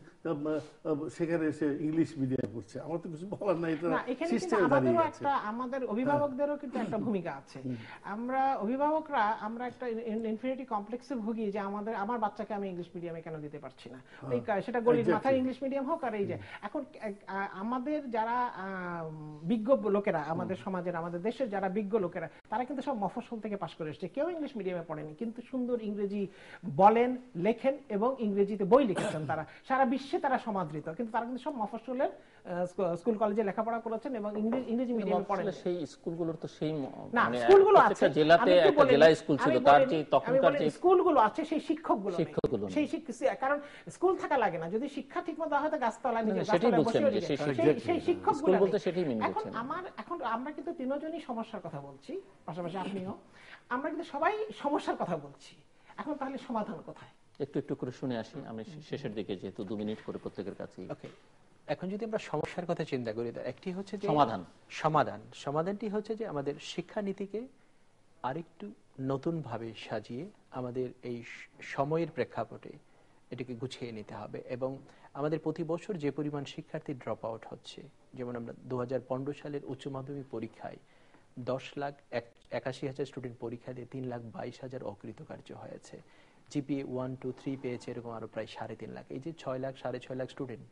সেখানে এসে ইংলিশ মিডিয়ামে পড়ছে, আমার তো কিছু বলার নাই, এটা সিস্টেমে দাঁড়িয়ে গেছে। আমাদের অভিভাবকদেরও কিন্তু একটা ভূমিকা আছে। আমরা অভিভাবকরা আমরা একটা ইনফিনিটি কমপ্লেক্সে ভুগি যে আমাদের আমার বাচ্চাকে আমি ইংলিশ মিডিয়ামে কেন দিতে পারছি না, সেটা গলির মাথায় ইংলিশ মিডিয়াম হোক। আর এই যে এখন আমাদের যারা বিজ্ঞ লোকেরা, আমাদের সমাজের আমাদের দেশের যারা বিজ্ঞ লোকেরা, তারা কিন্তু সব মফস্বল থেকে পাশ করে এসেছে, কেউ ইংলিশ মিডিয়ামে পড়েনি, কিন্তু সুন্দর ইংরেজি বলেন, লেখেন এবং ইংরেজিতে বই লিখেছেন। তারা সারা বিশ্বে তারা সমাদৃত, কিন্তু তারা কিন্তু সব মফস্বলের স্কুল কলেজে লেখাপড়া করেছেন এবং ইংরেজি মিডিয়ামে পড়েন। সেই স্কুলগুলোর তো সেই না, স্কুলগুলো আছে, জেলাতে একটা জেলা স্কুল ছিল, তার যে তখনকার যে স্কুলগুলো আছে সেই শিক্ষকগুলো শিক্ষকগুলো সেই কারণ স্কুল থাকা লাগে না, যদি শিক্ষা ঠিকমতো হয় তো গাছতলা নিজে গাছতলা বসে সেই শিক্ষকগুলো বলতে সেটাই মেনে নিচ্ছেন। এখন আমার এখন আমরা কিন্তু তিনজনই সমস্যার কথা বলছি, পাশাপাশি আপনিও, আমরা কিন্তু সবাই সমস্যার কথা বলছি। এখন তাহলে সমাধান কোথায় একটু একটু করে শুনে আসি, আমি শেষের দিকে যেহেতু দু মিনিট করে প্রত্যেকের কাছে। ওকে, এখন যদি আমরা সমস্যার কথা চিন্তা করি, একটি হচ্ছে যে সমাধান সমাধান সমাধানটি হচ্ছে যে আমাদের শিক্ষানীতিকে আরেকটু নতুন ভাবে সাজিয়ে আমাদের এই সময়ের প্রেক্ষাপটে এটাকে গুছিয়ে নিতে হবে। এবং আমাদের প্রতি বছর যে পরিমাণ শিক্ষার্থী ড্রপ আউট হচ্ছে, যেমন আমরা দু হাজার পনেরো সালের উচ্চ মাধ্যমিক পরীক্ষায় দশ লাখ একাশি হাজার স্টুডেন্ট পরীক্ষা দিয়ে তিন লাখ বাইশ হাজার অকৃতকার্য হয়েছে। জিপিএ ওয়ান টু থ্রি পেয়েছে এরকম আরো প্রায় সাড়ে তিন লাখ। এই যে ছয় লাখ সাড়ে ছয় লাখ স্টুডেন্ট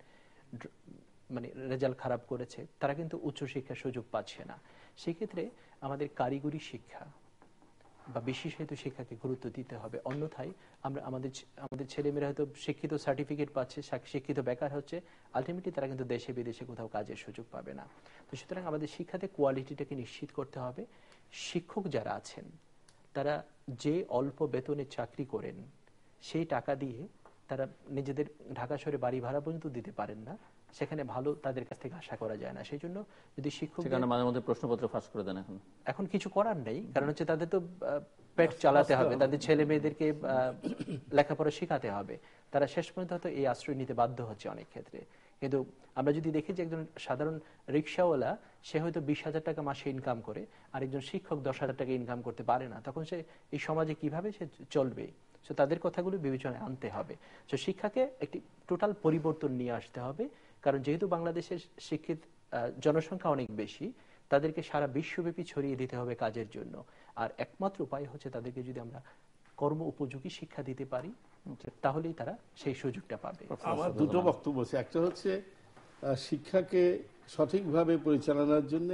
মানে রেজাল্ট খারাপ করেছে, তারা কিন্তু উচ্চশিক্ষার সুযোগ পাচ্ছে না। সেক্ষেত্রে আমাদের কারিগরি শিক্ষা বা বিশেষায়িত শিক্ষাকে গুরুত্ব দিতে হবে, অন্যথায় আমরা আমাদের আমাদের ছেলেমেয়েরা হয়তো শিক্ষিত সার্টিফিকেট পাচ্ছে, শিক্ষিত বেকার হচ্ছে, আলটিমেটলি তারা কিন্তু দেশে বিদেশে কোথাও কাজের সুযোগ পাবে না। তো সুতরাং আমাদের শিক্ষাতে কোয়ালিটিটাকে নিশ্চিত করতে হবে। শিক্ষক যারা আছেন তারা যে অল্প বেতনে চাকরি করেন, সেই টাকা দিয়ে তারা নিজেদের ঢাকা শহরে বাড়ি ভাড়া পর্যন্ত দিতে পারেন না, সেখানে ভালো তাদের কাছ থেকে আশা করা যায় না। সেই জন্য যদি শিক্ষক মাঝে মধ্যে প্রশ্নপত্র ফাঁস করে দেন, এখন এখন কিছু করার নেই, কারণ হচ্ছে তাদের তো পেট চালাতে হবে, তাদের ছেলে মেয়েদেরকে লেখাপড়া শেখাতে হবে, তারা শেষ পর্যন্ত হয়তো এই আশ্রয় নিতে বাধ্য হচ্ছে অনেক ক্ষেত্রে। কিন্তু আমরা যদি দেখি যে একজন সাধারণ রিক্সাওয়ালা সে হয়তো বিশ হাজার টাকা মাসে ইনকাম করে, আর একজন শিক্ষক দশ হাজার টাকা ইনকাম করতে পারে না, তখন সে এই সমাজে কিভাবে সে চলবে? সো তাদের কথাগুলো বিবেচনায় আনতে হবে। সো শিক্ষাকে একটি টোটাল পরিবর্তন নিয়ে আসতে হবে, কারণ যেহেতু বাংলাদেশের শিক্ষিত জনসংখ্যা অনেক বেশি, তাদেরকে সারা বিশ্বব্যাপী ছড়িয়ে দিতে হবে কাজের জন্য। আর একমাত্র উপায় হচ্ছে তাদেরকে যদি আমরা কর্ম উপযোগী শিক্ষা দিতে পারি, তাহলেই তারা সেই সুযোগটা পাবে। আমার দুটো বক্তব্য আছে, একটা হচ্ছে শিক্ষাকে সঠিকভাবে পরিচালনার জন্য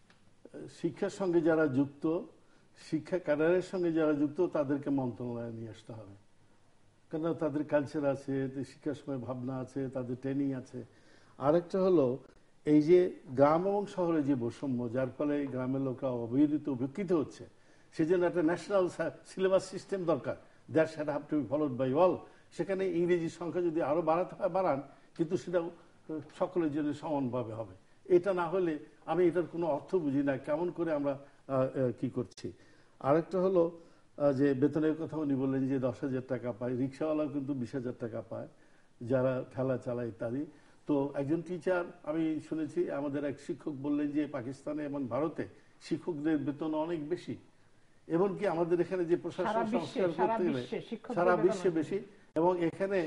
শিক্ষার সঙ্গে যারা যুক্ত, শিক্ষা ক্যাডারের সঙ্গে যারা যুক্ত, তাদেরকে মন্ত্রণালয়ে নিয়ে আসতে হবে। কেন তাদের কালচার আছে, শিক্ষার সময় ভাবনা আছে, তাদের ট্রেনিং আছে। আরেকটা হলো এই যে গ্রাম এবং শহরে যে বৈষম্য, যার ফলে গ্রামের লোকরা অবহেলিত উপেক্ষিত হচ্ছে, সেজন্য একটা ন্যাশনাল সিলেবাস সিস্টেম দরকার, that should have to be followed by all. সেখানে ইংরেজির সংখ্যা যদি আরো বাড়াতে হয় বাড়ান, কিন্তু সেটা সকলের জন্য সমানভাবে হবে। এটা না হলে আমি এটার কোনো অর্থ বুঝি না, কেমন করে আমরা কি করছি। আরেকটা হলো যে বেতনের কথা উনি বললেন যে দশ হাজার টাকা পায়, রিক্সাওয়ালাও কিন্তু বিশ হাজার টাকা পায় যারা ঠেলা চালায় ইত্যাদি। তো একজন টিচার, আমি শুনেছি আমাদের এক শিক্ষক বললেন যে পাকিস্তানে এবং ভারতে শিক্ষকদের বেতন অনেক বেশি, এমনকি আমাদের এখানে যে প্রশাসন সংস্কার করতে গেলে সারা বিশ্বে বেশি, এবং এখানে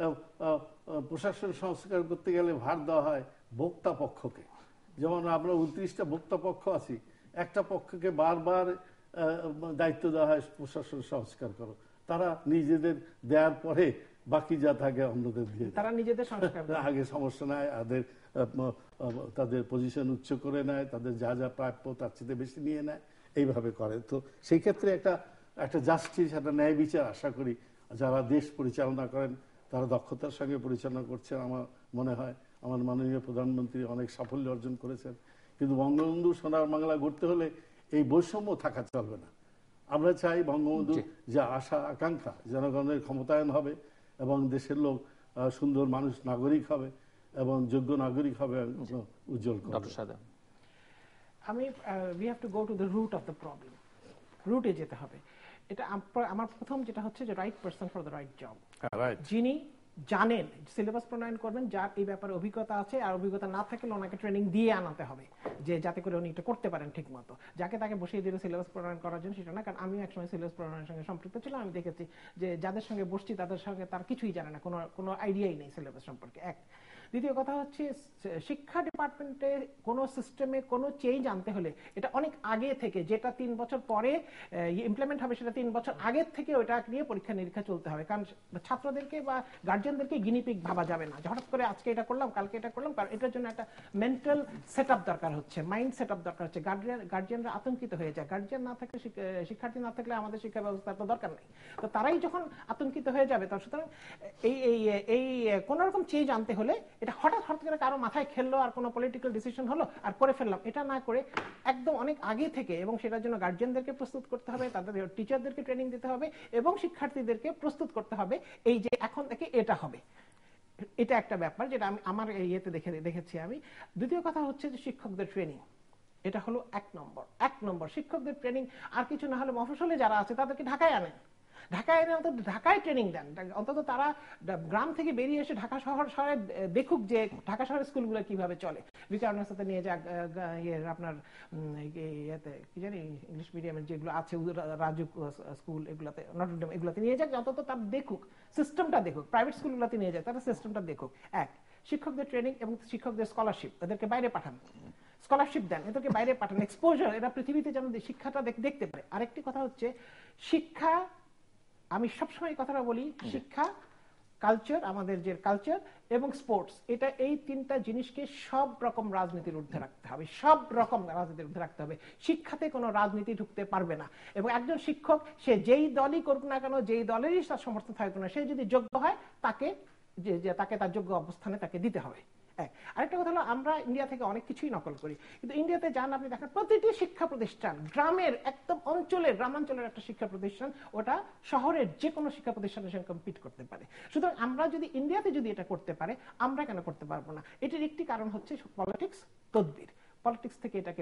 প্রশাসন সংস্কার করতে গেলে ভার দেওয়া হয় ভোক্তা পক্ষকে। যেমন আমরা উনত্রিশটা ভোক্তা পক্ষ আছি, একটা পক্ষকে বারবার দায়িত্ব দেওয়া হয় প্রশাসন সংস্কার করো, তারা নিজেদের দেওয়ার পরে বাকি যা থাকে অন্যদের দিয়ে তারা নিজেদের সংস্কার আগে সমস্যা নাই, তাদের তাদের পজিশন উচ্চ করে নেয়, তাদের যা যা প্রাপ্য তার চেয়ে বেশি নিয়ে নেয়, এইভাবে করে। তো সেই ক্ষেত্রে একটা একটা জাস্টিস, একটা ন্যায় বিচার আশা করি যারা দেশ পরিচালনা করেন তারা দক্ষতার সঙ্গে পরিচালনা করছেন। আমার মনে হয় আমার মাননীয় প্রধানমন্ত্রী অনেক সাফল্য অর্জন করেছেন, কিন্তু বঙ্গবন্ধু সোনার বাংলা গড়তে হলে এই বৈষম্য থাকা চলবে না। আমরা চাই বঙ্গবন্ধু যা আশা আকাঙ্ক্ষা, জনগণের ক্ষমতায়ন হবে এবং দেশের লোক সুন্দর মানুষ, নাগরিক হবে এবং যোগ্য নাগরিক হবে, উজ্জ্বল করবে। আমি we have to go to the root of the problem, রুটে যেতে হবে। এটা আমার প্রথম যেটা হচ্ছে যে right person for the right job, যিনি জানেন, সিলেবাস প্রণয়ন করবেন, যার এই ব্যাপারে অভিজ্ঞতা আছে, আর অভিজ্ঞতা না থাকলে ওনাকে ট্রেনিং দিয়ে আনাতে হবে, যে যাতে করে উনি এটা করতে পারেন ঠিক মতো। যাকে তাকে বসিয়ে দিলে সিলেবাস প্রণয়ন করার জন্য সেটা না, কারণ আমি একসময় সিলেবাস প্রণয়নের সঙ্গে সম্পৃক্ত ছিলাম। আমি দেখেছি যে যাদের সঙ্গে বসছি তাদের সঙ্গে তার কিছুই জানে না, কোনো কোনো আইডিয়াই নেই সিলেবাস সম্পর্কে। এক দ্বিতীয় কথা হচ্ছে, শিক্ষা ডিপার্টমেন্টে কোনো সিস্টেমে কোনো চেঞ্জ আনতে হলে এটা অনেক আগে থেকে, যেটা তিন বছর পরে ইমপ্লিমেন্ট হবে সেটা তিন বছর আগের থেকে ওটা নিয়ে পরীক্ষা নিরীক্ষা চলতে হবে। কারণ ছাত্রদেরকে বা গার্জিয়ানদেরকে গিনিপিগ ভাবা যাবে না, হঠাৎ করে আজকে এটা করলাম কালকে এটা করলাম। কারণ এটার জন্য একটা মেন্টাল সেট আপ দরকার হচ্ছে, মাইন্ড সেট আপ দরকার হচ্ছে। গার্জিয়ান গার্জিয়ানরা আতঙ্কিত হয়ে যায়, গার্জিয়ান না থাকলে, শিক্ষার্থী না থাকলে আমাদের শিক্ষা ব্যবস্থার তো দরকার নেই। তো তারাই যখন আতঙ্কিত হয়ে যাবে, তখন সুতরাং এই এই এই কোন রকম চেঞ্জ আনতে হলে এটা হঠাৎ হঠাৎ করে কারো মাথায় খেললো আর কোনো পলিটিক্যাল ডিসিশন হলো আর করে ফেললাম, এটা না করে একদম অনেক আগে থেকে, এবং সেটার জন্য গার্জিয়ানদেরকে প্রস্তুত করতে হবে, তাদের টিচারদেরকে ট্রেনিং দিতে হবে, এবং শিক্ষার্থীদেরকে প্রস্তুত করতে হবে এই যে এখন থেকে এটা হবে। এটা একটা ব্যাপার যেটা আমি আমার ইয়েতে দেখে দেখেছি আমি। দ্বিতীয় কথা হচ্ছে যে শিক্ষকদের ট্রেনিং, এটা হলো এক নম্বর এক নম্বর শিক্ষকদের ট্রেনিং। আর কিছু না হলে মফস্বলে যারা আছে তাদেরকে ঢাকায় আনেন, ঢাকায় এনে অন্তত ঢাকায় ট্রেনিং দেন, অন্তত তারা গ্রাম থেকে বেরিয়ে এসে ঢাকা শহর শহরে দেখুক যে ঢাকা শহরের স্কুলগুলো কিভাবে চলে। বিকারণের সাথে নিয়ে যাক, আপনার ইয়েতে কি জানি ইংলিশ মিডিয়ামের যেগুলো আছে রাজুক স্কুল, এগুলাতে নটরডেম, এগুলাতে নিয়ে যাক, অন্তত তার দেখুক সিস্টেমটা, দেখুক প্রাইভেট স্কুলগুলোতে নিয়ে যাক, তারা সিস্টেমটা দেখুক। এক, শিক্ষকদের ট্রেনিং এবং শিক্ষকদের স্কলারশিপ, এদেরকে বাইরে পাঠান, স্কলারশিপ দেন, এদেরকে বাইরে পাঠান, এক্সপোজার, এরা পৃথিবীতে যেন শিক্ষাটা দেখতে পারে। আরেকটি কথা হচ্ছে শিক্ষা, আমি সবসময় কথাটা বলি, শিক্ষা, কালচার, আমাদের যে কালচার এবং স্পোর্টস, এটা এই তিনটা জিনিসকে সব রকম রাজনীতির ঊর্ধ্বে রাখতে হবে, সব রকম রাজনীতির ঊর্ধ্বে রাখতে হবে। শিক্ষাতে কোনো রাজনীতি ঢুকতে পারবে না, এবং একজন শিক্ষক সে যেই দলই করুক না কেন, যেই দলেরই তার সমর্থন থাকুক না, সে যদি যোগ্য হয় তাকে যে তাকে তার যোগ্য অবস্থানে তাকে দিতে হবে। আরেকটা কথা হলো, আমরা ইন্ডিয়া থেকে অনেক কিছুই নকল করি, কিন্তু ইন্ডিয়াতে যান আপনি দেখেন প্রতিটি শিক্ষা প্রতিষ্ঠান, গ্রামের একদম অঞ্চলের, গ্রামাঞ্চলের একটা শিক্ষা প্রতিষ্ঠান ওটা শহরের যে কোনো শিক্ষা প্রতিষ্ঠানের সঙ্গে কম্পিট করতে পারে। সুতরাং আমরা যদি ইন্ডিয়াতে যদি এটা করতে পারে, আমরা কেন করতে পারবো না? এটির একটি কারণ হচ্ছে পলিটিক্স, তদবির। পলিটিক্স থেকে এটাকে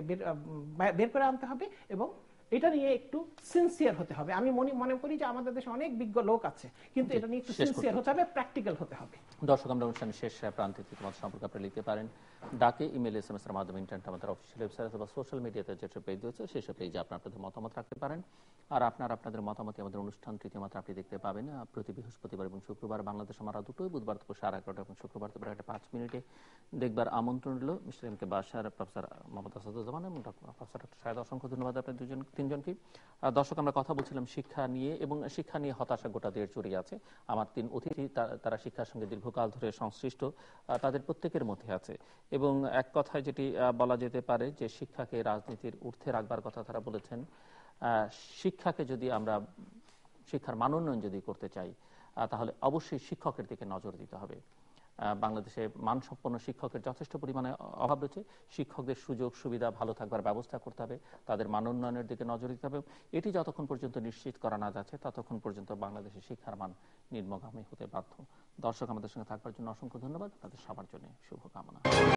বের করে আনতে হবে এবং এটা নিয়ে একটু সিনসিয়ার হতে হবে। আমি মনে মনে করি যে আমাদের দেশে অনেক বিজ্ঞ লোক আছে, কিন্তু এটা নিয়ে একটু সিনসিয়ার হতে হবে, প্র্যাকটিক্যাল হতে হবে। দর্শক, আমরা অনুষ্ঠানের শেষ প্রান্তে তোমার সম্পর্কে আপনি লিখতে পারেন ডাকে, ইমেল, এস এম এস এর মাধ্যমে, ইন্টারনেট, আমাদের অফিসিয়াল ওয়েবসাইট অথবা সোশ্যাল মিডিয়াতে যেসব পেজ রয়েছে সেসব পেজে আপনার আপনাদের মতামত রাখতে পারেন। আর আপনার আপনাদের মতামতে আমাদের অনুষ্ঠান তৃতীয় মাত্রা আপনি দেখতে পাবেন প্রতি বৃহস্পতিবার এবং শুক্রবার বাংলাদেশ আমার দুটোই, বুধবার দুপুর সাড়ে এগারোটা এবং শুক্রবার দুপুর একটা পাঁচ মিনিটে দেখবার আমন্ত্রণ রইল। Mister M K Bashar, professor Mohammad Asaduzzaman এবং প্রফেসর ডক্টর শাহেদ, অসংখ্য ধন্যবাদ আপনার দুজন তিনজনকে। দর্শক, আমরা কথা বলছিলাম শিক্ষা নিয়ে, এবং শিক্ষা নিয়ে হতাশা গোটা দিয়ে জড়িয়ে আছে। আমার তিন অতিথি তারা শিক্ষার সঙ্গে দীর্ঘকাল ধরে সংশ্লিষ্ট, তাদের প্রত্যেকের মধ্যে আছে, এবং এক কথায় যেটি বলা যেতে পারে যে শিক্ষাকে রাজনীতির ঊর্ধ্বে রাখবার কথা তারা বলেছেন। শিক্ষাকে যদি আমরা, শিক্ষার মানোন্নয়ন যদি করতে চাই, তাহলে অবশ্যই শিক্ষকের দিকে নজর দিতে হবে। বাংলাদেশে মানসম্পন্ন শিক্ষকের যথেষ্ট পরিমাণে অভাব রয়েছে। শিক্ষকদের সুযোগ সুবিধা ভালো থাকবার ব্যবস্থা করতে হবে, তাদের মানোন্নয়নের দিকে নজর দিতে হবে। এটি যতক্ষণ পর্যন্ত নিশ্চিত করা না যাচ্ছে ততক্ষণ পর্যন্ত বাংলাদেশের শিক্ষার মান নিম্নগামী হতে বাধ্য। দর্শক, আমাদের সঙ্গে থাকবার জন্য অসংখ্য ধন্যবাদ। আপনাদের সবার জন্য শুভকামনা।